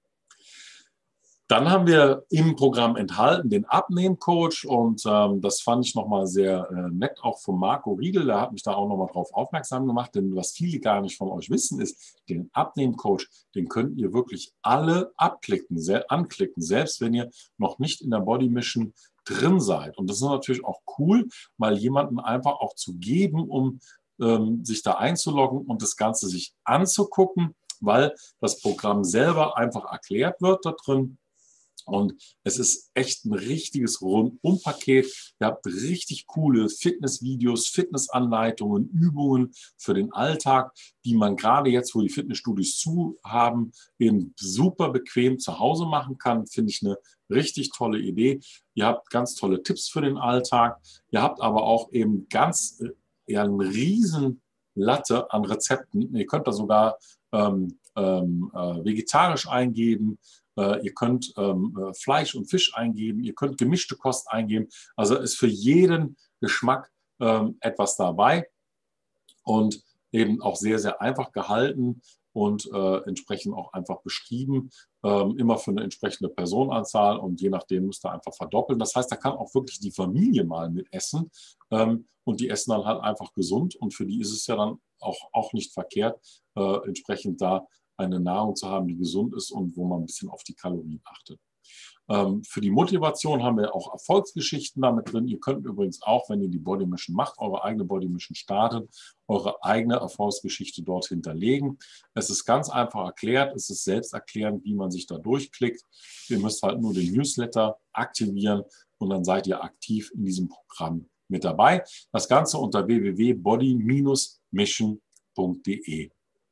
Dann haben wir im Programm enthalten den Abnehmcoach und ähm, das fand ich nochmal sehr äh, nett, auch von Marco Riedel, der hat mich da auch nochmal drauf aufmerksam gemacht, denn was viele gar nicht von euch wissen ist, den Abnehmcoach, den könnt ihr wirklich alle abklicken, sehr, anklicken, selbst wenn ihr noch nicht in der Body Mission drin seid. Und das ist natürlich auch cool, mal jemanden einfach auch zu geben, um ähm, sich da einzuloggen und das Ganze sich anzugucken, weil das Programm selber einfach erklärt wird da drin. Und es ist echt ein richtiges Rundum-Paket. Ihr habt richtig coole Fitnessvideos, Fitnessanleitungen, Übungen für den Alltag, die man gerade jetzt, wo die Fitnessstudios zu haben, eben super bequem zu Hause machen kann. Finde ich eine richtig tolle Idee. Ihr habt ganz tolle Tipps für den Alltag. Ihr habt aber auch eben ganz, ja, einen riesen Latte an Rezepten. Ihr könnt da sogar ähm, ähm, äh, vegetarisch eingeben. Ihr könnt ähm, Fleisch und Fisch eingeben, ihr könnt gemischte Kost eingeben. Also ist für jeden Geschmack ähm, etwas dabei und eben auch sehr, sehr einfach gehalten und äh, entsprechend auch einfach beschrieben, ähm, immer für eine entsprechende Personenanzahl und je nachdem müsst ihr einfach verdoppeln. Das heißt, da kann auch wirklich die Familie mal mit essen ähm, und die essen dann halt einfach gesund und für die ist es ja dann auch, auch nicht verkehrt, äh, entsprechend da eine Nahrung zu haben, die gesund ist und wo man ein bisschen auf die Kalorien achtet. Ähm, für die Motivation haben wir auch Erfolgsgeschichten damit drin. Ihr könnt übrigens auch, wenn ihr die Body Mission macht, eure eigene Body Mission startet, eure eigene Erfolgsgeschichte dort hinterlegen. Es ist ganz einfach erklärt, es ist selbsterklärend, wie man sich da durchklickt. Ihr müsst halt nur den Newsletter aktivieren und dann seid ihr aktiv in diesem Programm mit dabei. Das Ganze unter w w w punkt body mission punkt d e.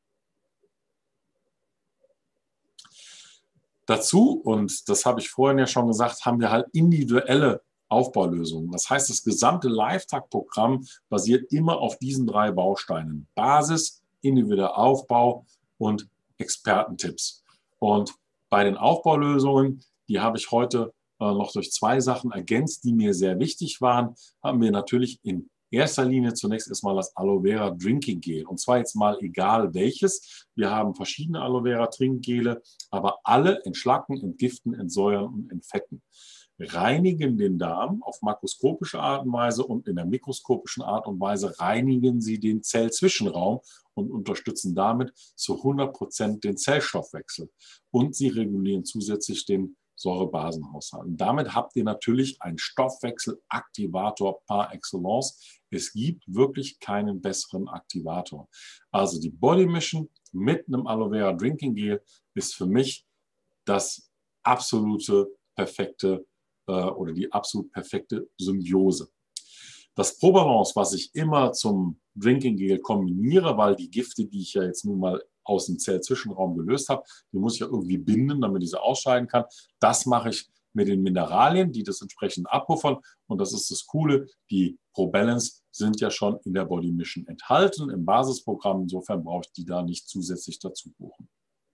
Dazu, und das habe ich vorhin ja schon gesagt, haben wir halt individuelle Aufbaulösungen. Das heißt, das gesamte Live-Tag-Programm basiert immer auf diesen drei Bausteinen. Basis, individueller Aufbau und Expertentipps. Und bei den Aufbaulösungen, die habe ich heute äh, noch durch zwei Sachen ergänzt, die mir sehr wichtig waren, haben wir natürlich in erster Linie zunächst erstmal das Aloe Vera Drinking Gel. Und zwar jetzt mal egal welches. Wir haben verschiedene Aloe Vera Trinkgele, aber alle entschlacken, entgiften, entsäuern und entfetten. Reinigen den Darm auf makroskopische Art und Weise und in der mikroskopischen Art und Weise reinigen sie den Zellzwischenraum und unterstützen damit zu hundert Prozent den Zellstoffwechsel. Und sie regulieren zusätzlich den Säurebasenhaushalt. Und damit habt ihr natürlich einen Stoffwechselaktivator par excellence. Es gibt wirklich keinen besseren Aktivator. Also die Body Mission mit einem Aloe Vera Drinking Gel ist für mich das absolute perfekte äh, oder die absolut perfekte Symbiose. Das Probalance, was ich immer zum Drinking Gel kombiniere, weil die Gifte, die ich ja jetzt nun mal aus dem Zellzwischenraum gelöst habe, die muss ich ja irgendwie binden, damit ich sie ausscheiden kann. Das mache ich mit den Mineralien, die das entsprechend abpuffern. Und das ist das Coole, die ProBalance sind ja schon in der Body Mission enthalten, im Basisprogramm. Insofern brauche ich die da nicht zusätzlich dazu buchen.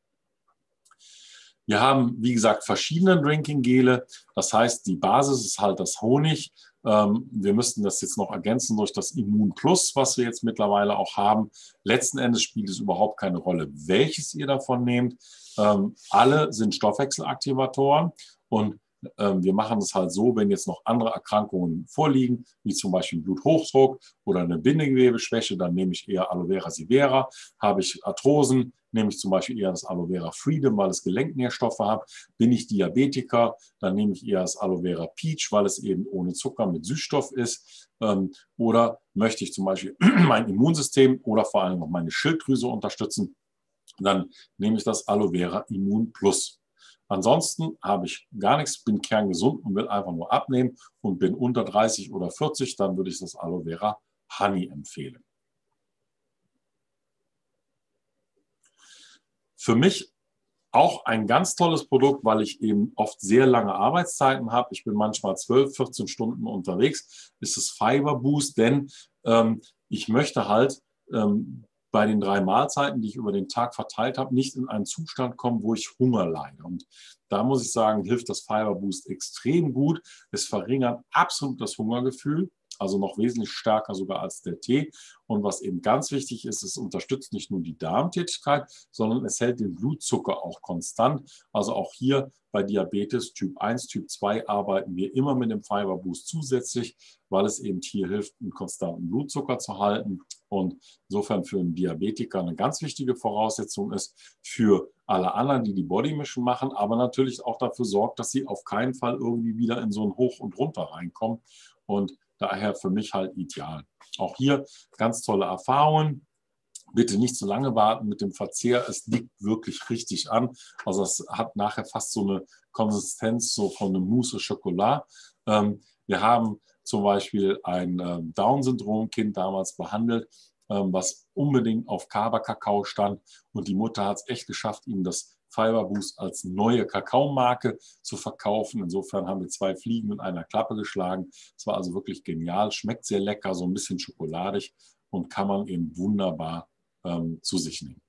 Wir haben, wie gesagt, verschiedene Drinking-Gele. Das heißt, die Basis ist halt das Honig. Wir müssten das jetzt noch ergänzen durch das Immun Plus, was wir jetzt mittlerweile auch haben. Letzten Endes spielt es überhaupt keine Rolle, welches ihr davon nehmt. Alle sind Stoffwechselaktivatoren und wir machen es halt so, wenn jetzt noch andere Erkrankungen vorliegen, wie zum Beispiel Bluthochdruck oder eine Bindegewebeschwäche, dann nehme ich eher Aloe Vera Severa. Habe ich Arthrosen, nehme ich zum Beispiel eher das Aloe Vera Freedom, weil es Gelenknährstoffe hat. Bin ich Diabetiker, dann nehme ich eher das Aloe Vera Peach, weil es eben ohne Zucker mit Süßstoff ist. Oder möchte ich zum Beispiel mein Immunsystem oder vor allem auch meine Schilddrüse unterstützen, dann nehme ich das Aloe Vera Immun Plus. Ansonsten habe ich gar nichts, bin kerngesund und will einfach nur abnehmen und bin unter dreißig oder vierzig, dann würde ich das Aloe Vera Honey empfehlen. Für mich auch ein ganz tolles Produkt, weil ich eben oft sehr lange Arbeitszeiten habe. Ich bin manchmal zwölf, vierzehn Stunden unterwegs. Ist das Fiber Boost, denn ähm, ich möchte halt ähm, bei den drei Mahlzeiten, die ich über den Tag verteilt habe, nicht in einen Zustand kommen, wo ich Hunger leide. Und da muss ich sagen, hilft das Fiber Boost extrem gut. Es verringert absolut das Hungergefühl, also noch wesentlich stärker sogar als der Tee. Und was eben ganz wichtig ist, es unterstützt nicht nur die Darmtätigkeit, sondern es hält den Blutzucker auch konstant. Also auch hier bei Diabetes Typ eins, Typ zwei arbeiten wir immer mit dem Fiber Boost zusätzlich, weil es eben hier hilft, einen konstanten Blutzucker zu halten. Und insofern für einen Diabetiker eine ganz wichtige Voraussetzung ist, für alle anderen, die die Body Mission machen, aber natürlich auch dafür sorgt, dass sie auf keinen Fall irgendwie wieder in so ein Hoch und Runter reinkommen. Und daher für mich halt ideal. Auch hier ganz tolle Erfahrungen. Bitte nicht zu lange warten mit dem Verzehr. Es liegt wirklich richtig an. Also es hat nachher fast so eine Konsistenz so von einem Mousse au Chocolat. Ähm, wir haben zum Beispiel ein ähm, Down-Syndrom-Kind damals behandelt, ähm, was unbedingt auf Kaba-Kakao stand. Und die Mutter hat es echt geschafft, ihm das Fiber Boost als neue Kakaomarke zu verkaufen. Insofern haben wir zwei Fliegen mit einer Klappe geschlagen. Es war also wirklich genial, schmeckt sehr lecker, so ein bisschen schokoladig und kann man eben wunderbar ähm, zu sich nehmen.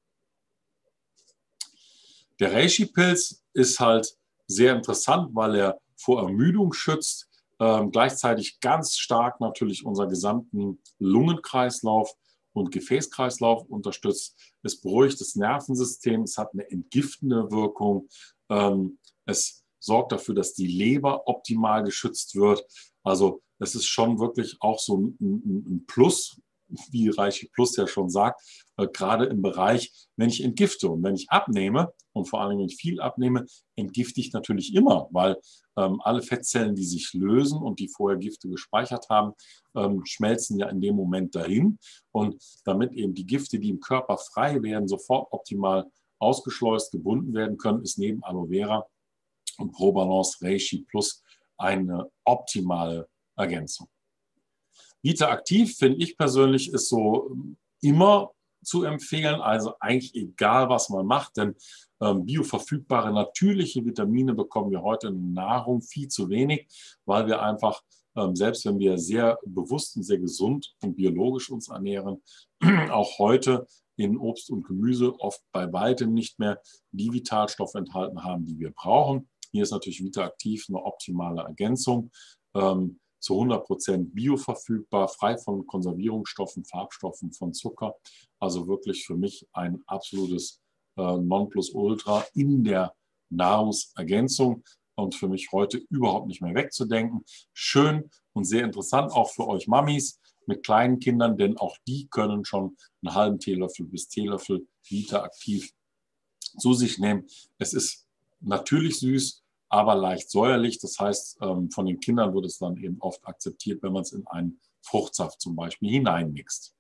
Der Reishi-Pilz ist halt sehr interessant, weil er vor Ermüdung schützt, ähm, gleichzeitig ganz stark natürlich unseren gesamten Lungenkreislauf und Gefäßkreislauf unterstützt. Es beruhigt das Nervensystem, es hat eine entgiftende Wirkung, ähm, es sorgt dafür, dass die Leber optimal geschützt wird. Also es ist schon wirklich auch so ein, ein, ein Plus, wie Reishi Plus ja schon sagt, äh, gerade im Bereich, wenn ich entgifte und wenn ich abnehme und vor allem, wenn ich viel abnehme, entgifte ich natürlich immer, weil ähm, alle Fettzellen, die sich lösen und die vorher Gifte gespeichert haben, ähm, schmelzen ja in dem Moment dahin. Und damit eben die Gifte, die im Körper frei werden, sofort optimal ausgeschleust, gebunden werden können, ist neben Aloe Vera und ProBalance Reishi Plus eine optimale Ergänzung. Vita Activ, finde ich persönlich, ist so immer zu empfehlen, also eigentlich egal, was man macht, denn ähm, bioverfügbare natürliche Vitamine bekommen wir heute in Nahrung viel zu wenig, weil wir einfach, ähm, selbst wenn wir sehr bewusst und sehr gesund und biologisch uns ernähren, auch heute in Obst und Gemüse oft bei weitem nicht mehr die Vitalstoffe enthalten haben, die wir brauchen. Hier ist natürlich Vita Activ eine optimale Ergänzung. Ähm, zu hundert Prozent bioverfügbar, frei von Konservierungsstoffen, Farbstoffen, von Zucker. Also wirklich für mich ein absolutes äh, Nonplusultra in der Nahrungsergänzung und für mich heute überhaupt nicht mehr wegzudenken. Schön und sehr interessant auch für euch Mamis mit kleinen Kindern, denn auch die können schon einen halben Teelöffel bis Teelöffel Vita-Aktiv zu sich nehmen. Es ist natürlich süß, aber leicht säuerlich. Das heißt, von den Kindern wird es dann eben oft akzeptiert, wenn man es in einen Fruchtsaft zum Beispiel hineinmixt.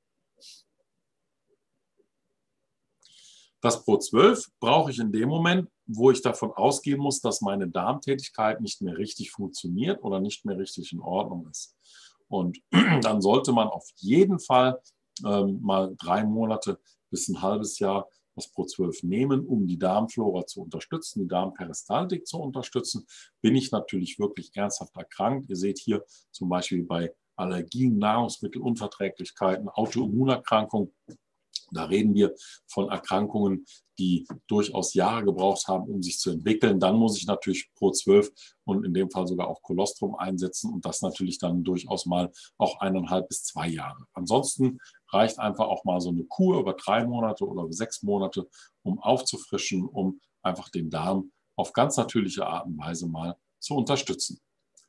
Das Pro zwölf brauche ich in dem Moment, wo ich davon ausgehen muss, dass meine Darmtätigkeit nicht mehr richtig funktioniert oder nicht mehr richtig in Ordnung ist. Und dann sollte man auf jeden Fall ähm, mal drei Monate bis ein halbes Jahr das Pro zwölf nehmen, um die Darmflora zu unterstützen, die Darmperistaltik zu unterstützen. Bin ich natürlich wirklich ernsthaft erkrankt. Ihr seht hier zum Beispiel bei Allergien, Nahrungsmittelunverträglichkeiten, Autoimmunerkrankungen. Da reden wir von Erkrankungen, die durchaus Jahre gebraucht haben, um sich zu entwickeln. Dann muss ich natürlich Pro zwölf und in dem Fall sogar auch Kolostrum einsetzen und das natürlich dann durchaus mal auch eineinhalb bis zwei Jahre. Ansonsten reicht einfach auch mal so eine Kur über drei Monate oder über sechs Monate, um aufzufrischen, um einfach den Darm auf ganz natürliche Art und Weise mal zu unterstützen.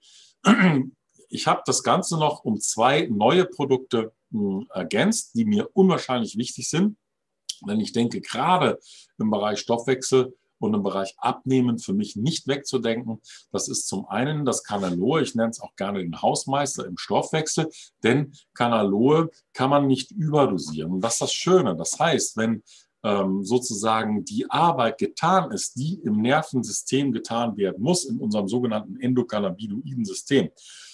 Ich habe das Ganze noch um zwei neue Produkte mh, ergänzt, die mir unwahrscheinlich wichtig sind. Denn ich denke, gerade im Bereich Stoffwechsel und im Bereich Abnehmen für mich nicht wegzudenken. Das ist zum einen das Canaloe, ich nenne es auch gerne den Hausmeister im Stoffwechsel, denn Canaloe kann man nicht überdosieren. Und das ist das Schöne. Das heißt, wenn ähm, sozusagen die Arbeit getan ist, die im Nervensystem getan werden muss, in unserem sogenannten Endokannabinoiden-System,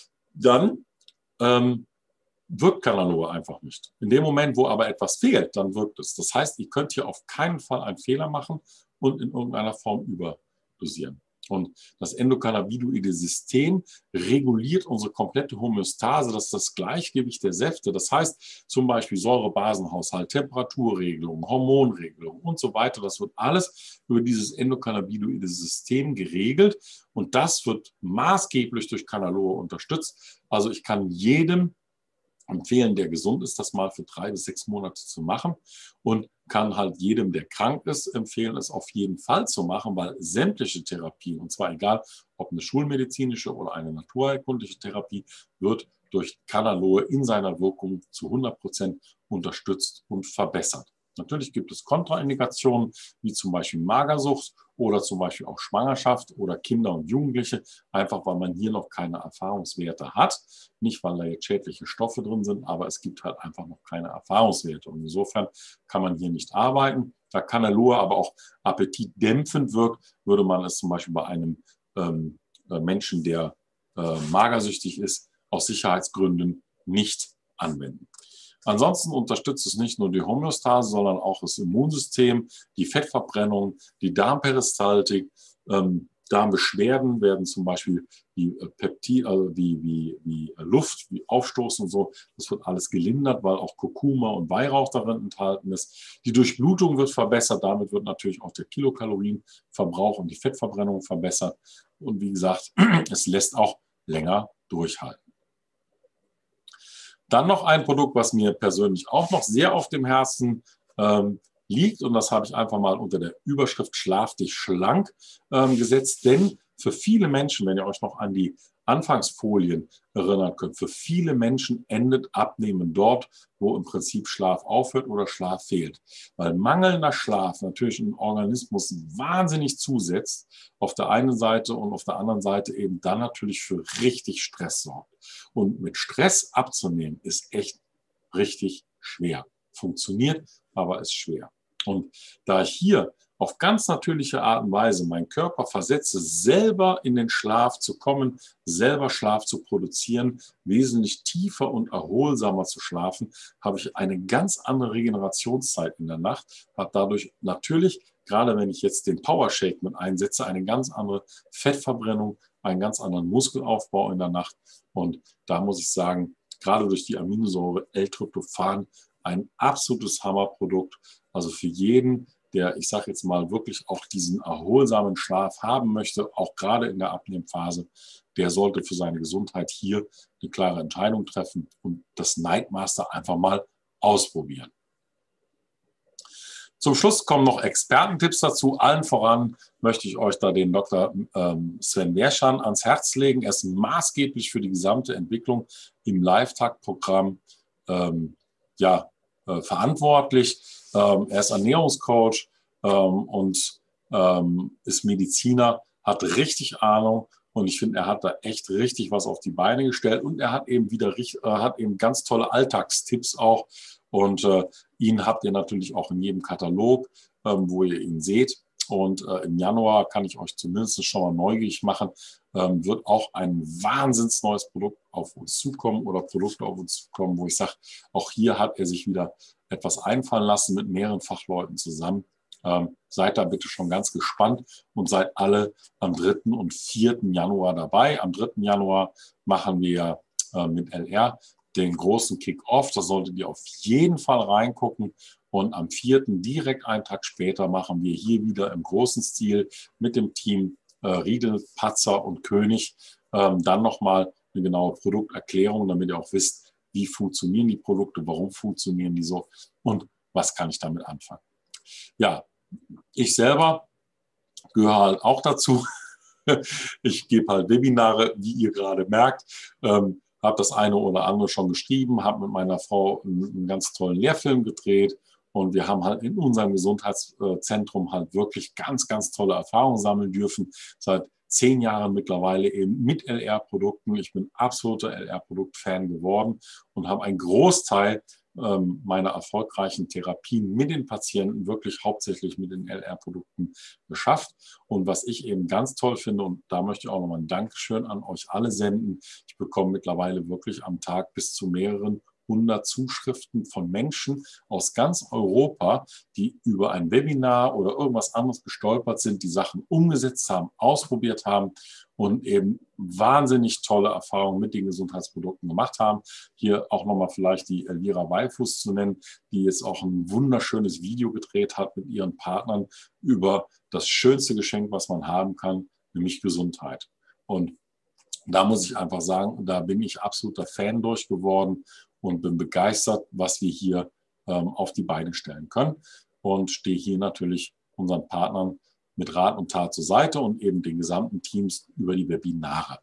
dann ähm, wirkt Canaloe einfach nicht. In dem Moment, wo aber etwas fehlt, dann wirkt es. Das heißt, ihr könnt hier auf keinen Fall einen Fehler machen und in irgendeiner Form überdosieren. Und das Endokannabinoide-System reguliert unsere komplette Homöostase, das ist das Gleichgewicht der Säfte. Das heißt zum Beispiel Säure-Basen-Haushalt, Temperaturregelung, Hormonregelung und so weiter. Das wird alles über dieses Endokannabinoide-System geregelt und das wird maßgeblich durch Canaloe unterstützt. Also ich kann jedem empfehlen, der gesund ist, das mal für drei bis sechs Monate zu machen und kann halt jedem, der krank ist, empfehlen, es auf jeden Fall zu machen, weil sämtliche Therapien, und zwar egal, ob eine schulmedizinische oder eine naturheilkundliche Therapie, wird durch Canaloe in seiner Wirkung zu hundert Prozent unterstützt und verbessert. Natürlich gibt es Kontraindikationen, wie zum Beispiel Magersucht oder zum Beispiel auch Schwangerschaft oder Kinder und Jugendliche, einfach weil man hier noch keine Erfahrungswerte hat. Nicht, weil da jetzt schädliche Stoffe drin sind, aber es gibt halt einfach noch keine Erfahrungswerte. Und insofern kann man hier nicht arbeiten. Da Canaloe aber auch appetitdämpfend wirkt, würde man es zum Beispiel bei einem ähm, Menschen, der äh, magersüchtig ist, aus Sicherheitsgründen nicht anwenden. Ansonsten unterstützt es nicht nur die Homöostase, sondern auch das Immunsystem, die Fettverbrennung, die Darmperistaltik. Ähm, Darmbeschwerden werden zum Beispiel wie Peptid, also wie, wie, wie Luft, wie Aufstoßen und so. Das wird alles gelindert, weil auch Kurkuma und Weihrauch darin enthalten ist. Die Durchblutung wird verbessert. Damit wird natürlich auch der Kilokalorienverbrauch und die Fettverbrennung verbessert. Und wie gesagt, es lässt auch länger durchhalten. Dann noch ein Produkt, was mir persönlich auch noch sehr auf dem Herzen ähm, liegt. Und das habe ich einfach mal unter der Überschrift Schlaf dich schlank ähm, gesetzt. Denn für viele Menschen, wenn ihr euch noch an die Anfangsfolien erinnern könnt, für viele Menschen endet Abnehmen dort, wo im Prinzip Schlaf aufhört oder Schlaf fehlt. Weil mangelnder Schlaf natürlich im Organismus wahnsinnig zusetzt, auf der einen Seite und auf der anderen Seite eben dann natürlich für richtig Stress sorgt. Und mit Stress abzunehmen ist echt richtig schwer. Funktioniert, aber ist schwer. Und da ich hier auf ganz natürliche Art und Weise meinen Körper versetze, selber in den Schlaf zu kommen, selber Schlaf zu produzieren, wesentlich tiefer und erholsamer zu schlafen, habe ich eine ganz andere Regenerationszeit in der Nacht, habe dadurch natürlich, gerade wenn ich jetzt den Power Shake mit einsetze, eine ganz andere Fettverbrennung, einen ganz anderen Muskelaufbau in der Nacht. Und da muss ich sagen, gerade durch die Aminosäure L-Tryptophan ein absolutes Hammerprodukt. Also für jeden, der, ich sage jetzt mal, wirklich auch diesen erholsamen Schlaf haben möchte, auch gerade in der Abnehmphase, der sollte für seine Gesundheit hier eine klare Entscheidung treffen und das Nightmaster einfach mal ausprobieren. Zum Schluss kommen noch Expertentipps dazu. Allen voran möchte ich euch da den Doktor Sven Werschan ans Herz legen. Er ist maßgeblich für die gesamte Entwicklung im Live-Tag-Programm ähm, ja, äh, verantwortlich. Ähm, er ist Ernährungscoach ähm, und ähm, ist Mediziner, hat richtig Ahnung und ich finde, er hat da echt richtig was auf die Beine gestellt und er hat eben wieder äh, hat eben ganz tolle Alltagstipps auch. Und äh, ihn habt ihr natürlich auch in jedem Katalog, ähm, wo ihr ihn seht. Und äh, im Januar kann ich euch zumindest schon mal neugierig machen, ähm, wird auch ein wahnsinns neues Produkt auf uns zukommen oder Produkte auf uns zukommen, wo ich sage, auch hier hat er sich wieder etwas einfallen lassen mit mehreren Fachleuten zusammen. Ähm, seid da bitte schon ganz gespannt und seid alle am dritten und vierten Januar dabei. Am dritten Januar machen wir äh, mit L R den großen Kick-Off. Da solltet ihr auf jeden Fall reingucken. Und am vierten, direkt einen Tag später, machen wir hier wieder im großen Stil mit dem Team äh, Riedel, Patzer und König ähm, dann nochmal eine genaue Produkterklärung, damit ihr auch wisst, wie funktionieren die Produkte, warum funktionieren die so und was kann ich damit anfangen. Ja, ich selber gehöre halt auch dazu. Ich gebe halt Webinare, wie ihr gerade merkt. Ähm, habe das eine oder andere schon geschrieben, habe mit meiner Frau einen, einen ganz tollen Lehrfilm gedreht und wir haben halt in unserem Gesundheitszentrum halt wirklich ganz, ganz tolle Erfahrungen sammeln dürfen. Seit zehn Jahren mittlerweile eben mit L R-Produkten. Ich bin absoluter L R-Produkt-Fan geworden und habe einen Großteil ähm, meiner erfolgreichen Therapien mit den Patienten wirklich hauptsächlich mit den L R-Produkten geschafft. Und was ich eben ganz toll finde, und da möchte ich auch nochmal ein Dankeschön an euch alle senden, ich bekomme mittlerweile wirklich am Tag bis zu mehreren hundert Zuschriften von Menschen aus ganz Europa, die über ein Webinar oder irgendwas anderes gestolpert sind, die Sachen umgesetzt haben, ausprobiert haben und eben wahnsinnig tolle Erfahrungen mit den Gesundheitsprodukten gemacht haben. Hier auch nochmal vielleicht die Elvira Weifuß zu nennen, die jetzt auch ein wunderschönes Video gedreht hat mit ihren Partnern über das schönste Geschenk, was man haben kann, nämlich Gesundheit. Und da muss ich einfach sagen, da bin ich absoluter Fan durch geworden und bin begeistert, was wir hier ähm, auf die Beine stellen können und stehe hier natürlich unseren Partnern mit Rat und Tat zur Seite und eben den gesamten Teams über die Webinare.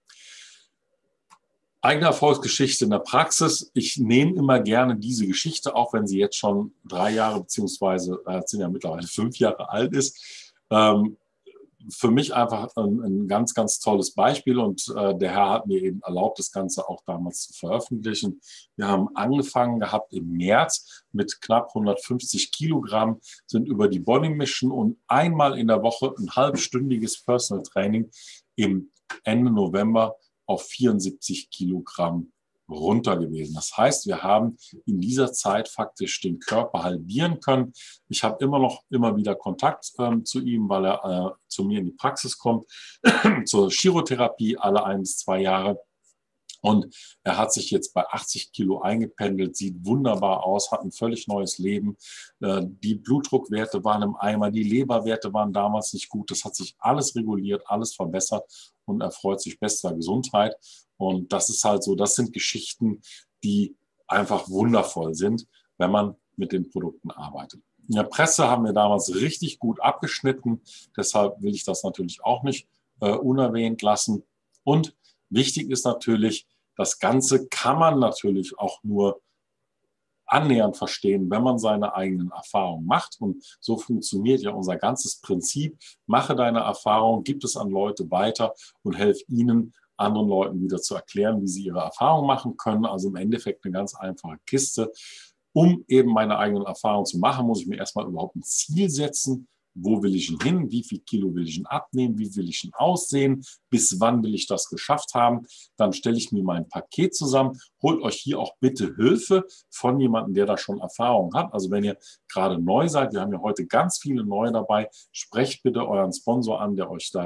Eigene Erfolgsgeschichte in der Praxis. Ich nehme immer gerne diese Geschichte, auch wenn sie jetzt schon drei Jahre beziehungsweise äh, sind ja mittlerweile fünf Jahre alt ist. Ähm, für mich einfach ein, ein ganz, ganz tolles Beispiel und äh, der Herr hat mir eben erlaubt, das Ganze auch damals zu veröffentlichen. Wir haben angefangen gehabt im März mit knapp hundertfünfzig Kilogramm, sind über die Body Mission und einmal in der Woche ein halbstündiges Personal Training im Ende November auf vierundsiebzig Kilogramm runter gewesen. Das heißt, wir haben in dieser Zeit faktisch den Körper halbieren können. Ich habe immer noch immer wieder Kontakt ähm, zu ihm, weil er äh, zu mir in die Praxis kommt, zur Chirotherapie alle ein bis zwei Jahre. Und er hat sich jetzt bei achtzig Kilo eingependelt, sieht wunderbar aus, hat ein völlig neues Leben. Äh, die Blutdruckwerte waren im Eimer, die Leberwerte waren damals nicht gut. Das hat sich alles reguliert, alles verbessert und er freut sich bester Gesundheit. Und das ist halt so, das sind Geschichten, die einfach wundervoll sind, wenn man mit den Produkten arbeitet. In der Presse haben wir damals richtig gut abgeschnitten. Deshalb will ich das natürlich auch nicht äh, unerwähnt lassen. Und wichtig ist natürlich, das Ganze kann man natürlich auch nur annähernd verstehen, wenn man seine eigenen Erfahrungen macht. Und so funktioniert ja unser ganzes Prinzip. Mache deine Erfahrung, gib es an Leute weiter und helf ihnen, anderen Leuten wieder zu erklären, wie sie ihre Erfahrungen machen können. Also im Endeffekt eine ganz einfache Kiste. Um eben meine eigenen Erfahrungen zu machen, muss ich mir erstmal überhaupt ein Ziel setzen. Wo will ich ihn hin? Wie viel Kilo will ich ihn abnehmen? Wie will ich ihn aussehen? Bis wann will ich das geschafft haben? Dann stelle ich mir mein Paket zusammen. Holt euch hier auch bitte Hilfe von jemandem, der da schon Erfahrung hat. Also wenn ihr gerade neu seid, wir haben ja heute ganz viele neue dabei, sprecht bitte euren Sponsor an, der euch da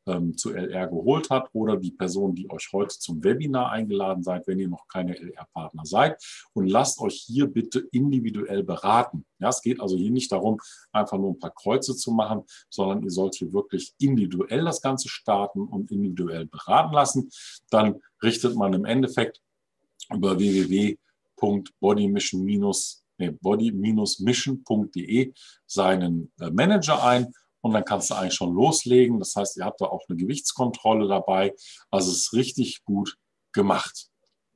ähm, zu L R geholt hat oder die Person, die euch heute zum Webinar eingeladen seid, wenn ihr noch keine L R-Partner seid. Und lasst euch hier bitte individuell beraten. Ja, es geht also hier nicht darum, einfach nur ein paar Kreuze zu machen, sondern ihr sollt hier wirklich individuell das Ganze starten und individuell beraten lassen. Dann richtet man im Endeffekt über w w w punkt bodymission nee, body mission punkt de seinen äh, Manager ein und dann kannst du eigentlich schon loslegen. Das heißt, ihr habt da auch eine Gewichtskontrolle dabei. Also es ist richtig gut gemacht.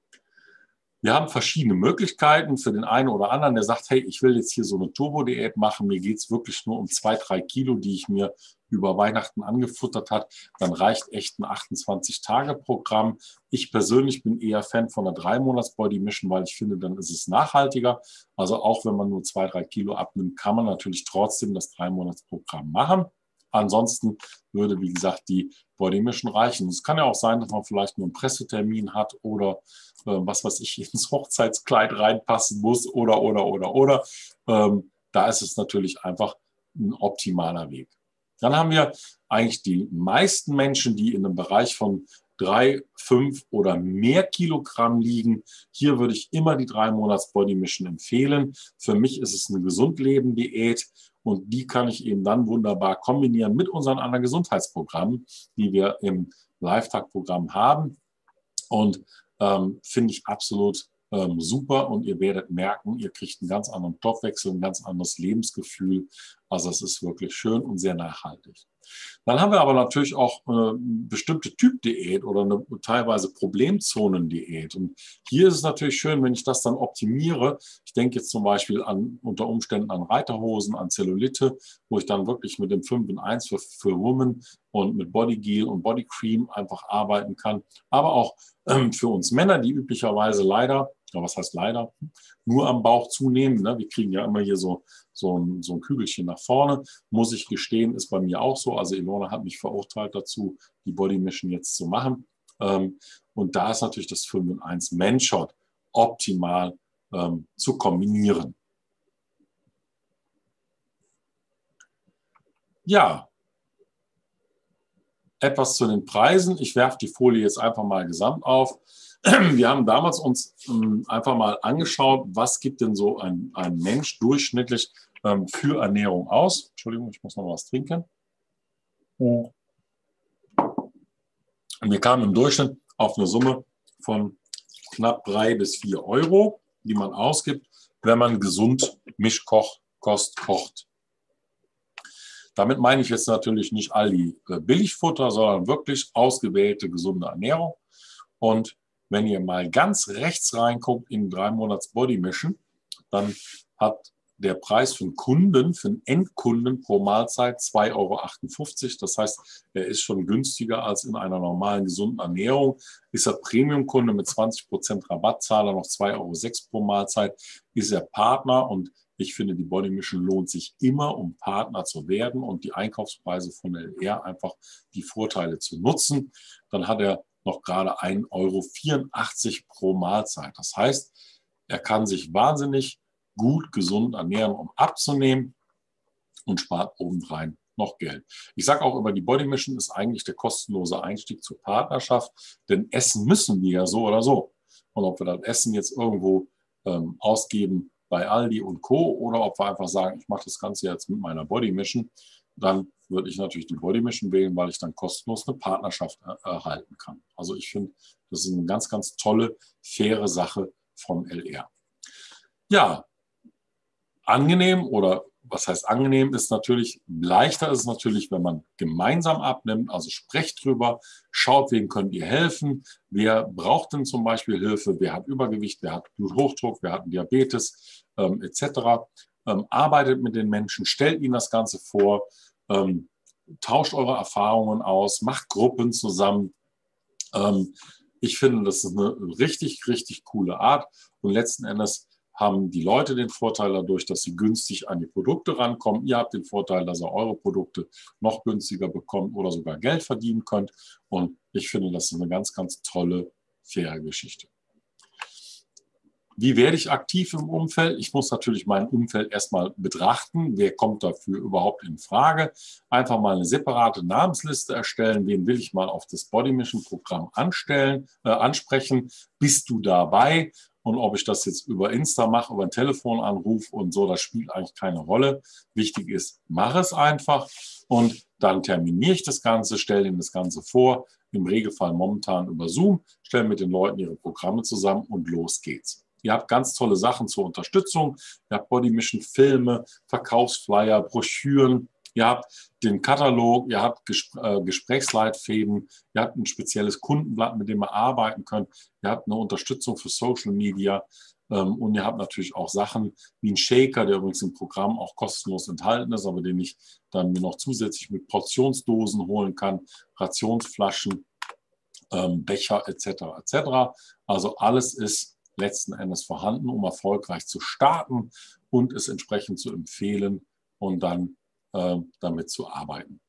Wir haben verschiedene Möglichkeiten für den einen oder anderen, der sagt, hey, ich will jetzt hier so eine Turbo-Diät machen, mir geht es wirklich nur um zwei, drei Kilo, die ich mir über Weihnachten angefuttert habe, dann reicht echt ein achtundzwanzig-Tage-Programm. Ich persönlich bin eher Fan von einer drei Monats Body Mission, weil ich finde, dann ist es nachhaltiger. Also auch wenn man nur zwei, drei Kilo abnimmt, kann man natürlich trotzdem das drei Monats Programm machen. Ansonsten würde, wie gesagt, die Body Mission reichen. Es kann ja auch sein, dass man vielleicht nur einen Pressetermin hat oder äh, was weiß ich, ins Hochzeitskleid reinpassen muss oder, oder, oder, oder. Ähm, da ist es natürlich einfach ein optimaler Weg. Dann haben wir eigentlich die meisten Menschen, die in einem Bereich von drei, fünf oder mehr Kilogramm liegen. Hier würde ich immer die drei Monats Body Mission empfehlen. Für mich ist es eine Gesundleben-Diät und die kann ich eben dann wunderbar kombinieren mit unseren anderen Gesundheitsprogrammen, die wir im Live-Tag-Programm haben. Und ähm, finde ich absolut ähm, super und ihr werdet merken, ihr kriegt einen ganz anderen Stoffwechsel, ein ganz anderes Lebensgefühl. Also es ist wirklich schön und sehr nachhaltig. Dann haben wir aber natürlich auch eine bestimmte Typ-Diät oder eine teilweise Problemzonen-Diät. Und hier ist es natürlich schön, wenn ich das dann optimiere. Ich denke jetzt zum Beispiel an, unter Umständen an Reiterhosen, an Zellulite, wo ich dann wirklich mit dem fünf in eins für, für Women und mit Bodygel und Bodycream einfach arbeiten kann. Aber auch ähm, für uns Männer, die üblicherweise leider, ja, was heißt leider, nur am Bauch zunehmen. Ne? Wir kriegen ja immer hier so, so, ein, so ein Kügelchen nach vorne. Muss ich gestehen, ist bei mir auch so. Also Ilona hat mich verurteilt dazu, die Body Mission jetzt zu machen. Ähm, und da ist natürlich das fünf in eins Man-Shot optimal ähm, zu kombinieren. Ja, etwas zu den Preisen. Ich werfe die Folie jetzt einfach mal gesamt auf. Wir haben damals uns ähm, einfach mal angeschaut, was gibt denn so ein, ein Mensch durchschnittlich ähm, für Ernährung aus. Entschuldigung, ich muss noch was trinken. Und wir kamen im Durchschnitt auf eine Summe von knapp drei bis vier Euro, die man ausgibt, wenn man gesund Mischkost kocht. Damit meine ich jetzt natürlich nicht all die äh, Billigfutter, sondern wirklich ausgewählte gesunde Ernährung. Und wenn ihr mal ganz rechts reinguckt in drei Monats Body Mission, dann hat der Preis für einen Kunden, für einen Endkunden pro Mahlzeit zwei Euro achtundfünfzig. Das heißt, er ist schon günstiger als in einer normalen gesunden Ernährung. Ist er Premium-Kunde mit zwanzig Prozent Rabattzahler noch zwei Euro sechs pro Mahlzeit. Ist er Partner und ich finde, die Body Mission lohnt sich immer, um Partner zu werden und die Einkaufspreise von L R einfach die Vorteile zu nutzen. Dann hat er noch gerade ein Euro vierundachtzig pro Mahlzeit. Das heißt, er kann sich wahnsinnig gut gesund ernähren, um abzunehmen und spart obendrein noch Geld. Ich sage auch immer, die Body Mission ist eigentlich der kostenlose Einstieg zur Partnerschaft, denn essen müssen wir ja so oder so. Und ob wir das Essen jetzt irgendwo ähm, ausgeben bei Aldi und Co. oder ob wir einfach sagen, ich mache das Ganze jetzt mit meiner Body Mission, dann würde ich natürlich die Body Mission wählen, weil ich dann kostenlos eine Partnerschaft er erhalten kann. Also ich finde, das ist eine ganz, ganz tolle, faire Sache von L R. Ja, angenehm oder was heißt angenehm ist natürlich, leichter ist es natürlich, wenn man gemeinsam abnimmt, also sprecht drüber, schaut, wem könnt ihr helfen, wer braucht denn zum Beispiel Hilfe, wer hat Übergewicht, wer hat Bluthochdruck, wer hat Diabetes ähm, et cetera. Ähm, arbeitet mit den Menschen, stellt ihnen das Ganze vor, ähm, tauscht eure Erfahrungen aus, macht Gruppen zusammen. Ähm, ich finde, das ist eine richtig, richtig coole Art und letzten Endes haben die Leute den Vorteil dadurch, dass sie günstig an die Produkte rankommen. Ihr habt den Vorteil, dass ihr eure Produkte noch günstiger bekommt oder sogar Geld verdienen könnt. Und ich finde, das ist eine ganz, ganz tolle, faire Geschichte. Wie werde ich aktiv im Umfeld? Ich muss natürlich mein Umfeld erstmal betrachten. Wer kommt dafür überhaupt in Frage? Einfach mal eine separate Namensliste erstellen. Wen will ich mal auf das Body Mission Programm anstellen, äh, ansprechen? Bist du dabei? Und ob ich das jetzt über Insta mache, über einen Telefonanruf und so, das spielt eigentlich keine Rolle. Wichtig ist, mache es einfach und dann terminiere ich das Ganze, stelle Ihnen das Ganze vor, im Regelfall momentan über Zoom, stelle mit den Leuten ihre Programme zusammen und los geht's. Ihr habt ganz tolle Sachen zur Unterstützung. Ihr habt Body Mission Filme, Verkaufsflyer, Broschüren. Ihr habt den Katalog, ihr habt Gespr äh, Gesprächsleitfäden, ihr habt ein spezielles Kundenblatt, mit dem ihr arbeiten könnt. Ihr habt eine Unterstützung für Social Media ähm, und ihr habt natürlich auch Sachen wie ein Shaker, der übrigens im Programm auch kostenlos enthalten ist, aber den ich dann mir noch zusätzlich mit Portionsdosen holen kann, Rationsflaschen, ähm, Becher et cetera et cetera. Also alles ist letzten Endes vorhanden, um erfolgreich zu starten und es entsprechend zu empfehlen und dann äh, damit zu arbeiten.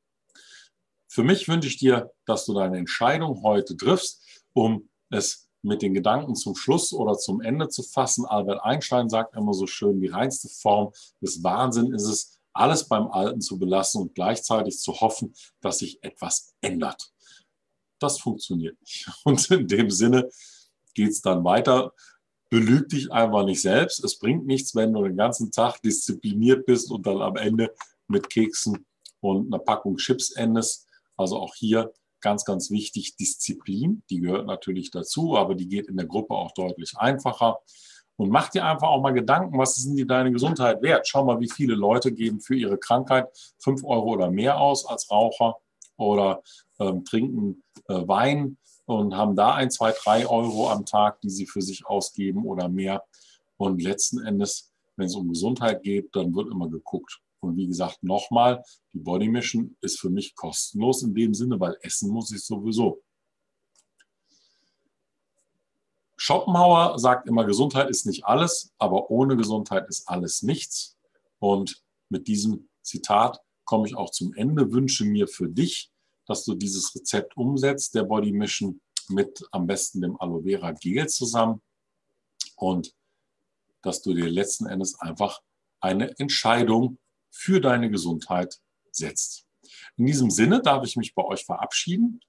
Für mich wünsche ich dir, dass du deine Entscheidung heute triffst, um es mit den Gedanken zum Schluss oder zum Ende zu fassen. Albert Einstein sagt immer so schön, die reinste Form des Wahnsinns ist es, alles beim Alten zu belassen und gleichzeitig zu hoffen, dass sich etwas ändert. Das funktioniert nicht. Und in dem Sinne geht es dann weiter. Belüg dich einfach nicht selbst. Es bringt nichts, wenn du den ganzen Tag diszipliniert bist und dann am Ende mit Keksen und einer Packung Chips endest. Also auch hier ganz, ganz wichtig, Disziplin. Die gehört natürlich dazu, aber die geht in der Gruppe auch deutlich einfacher. Und mach dir einfach auch mal Gedanken, was ist denn dir deine Gesundheit wert? Schau mal, wie viele Leute geben für ihre Krankheit fünf Euro oder mehr aus als Raucher oder ähm, trinken äh, Wein und haben da ein, zwei, drei Euro am Tag, die sie für sich ausgeben oder mehr. Und letzten Endes, wenn es um Gesundheit geht, dann wird immer geguckt. Und wie gesagt, nochmal, die Body Mission ist für mich kostenlos in dem Sinne, weil essen muss ich sowieso. Schopenhauer sagt immer, Gesundheit ist nicht alles, aber ohne Gesundheit ist alles nichts. Und mit diesem Zitat komme ich auch zum Ende. Wünsche mir für dich, dass du dieses Rezept umsetzt, der Body Mission, mit am besten dem Aloe Vera Gel zusammen und dass du dir letzten Endes einfach eine Entscheidung für deine Gesundheit setzt. In diesem Sinne darf ich mich bei euch verabschieden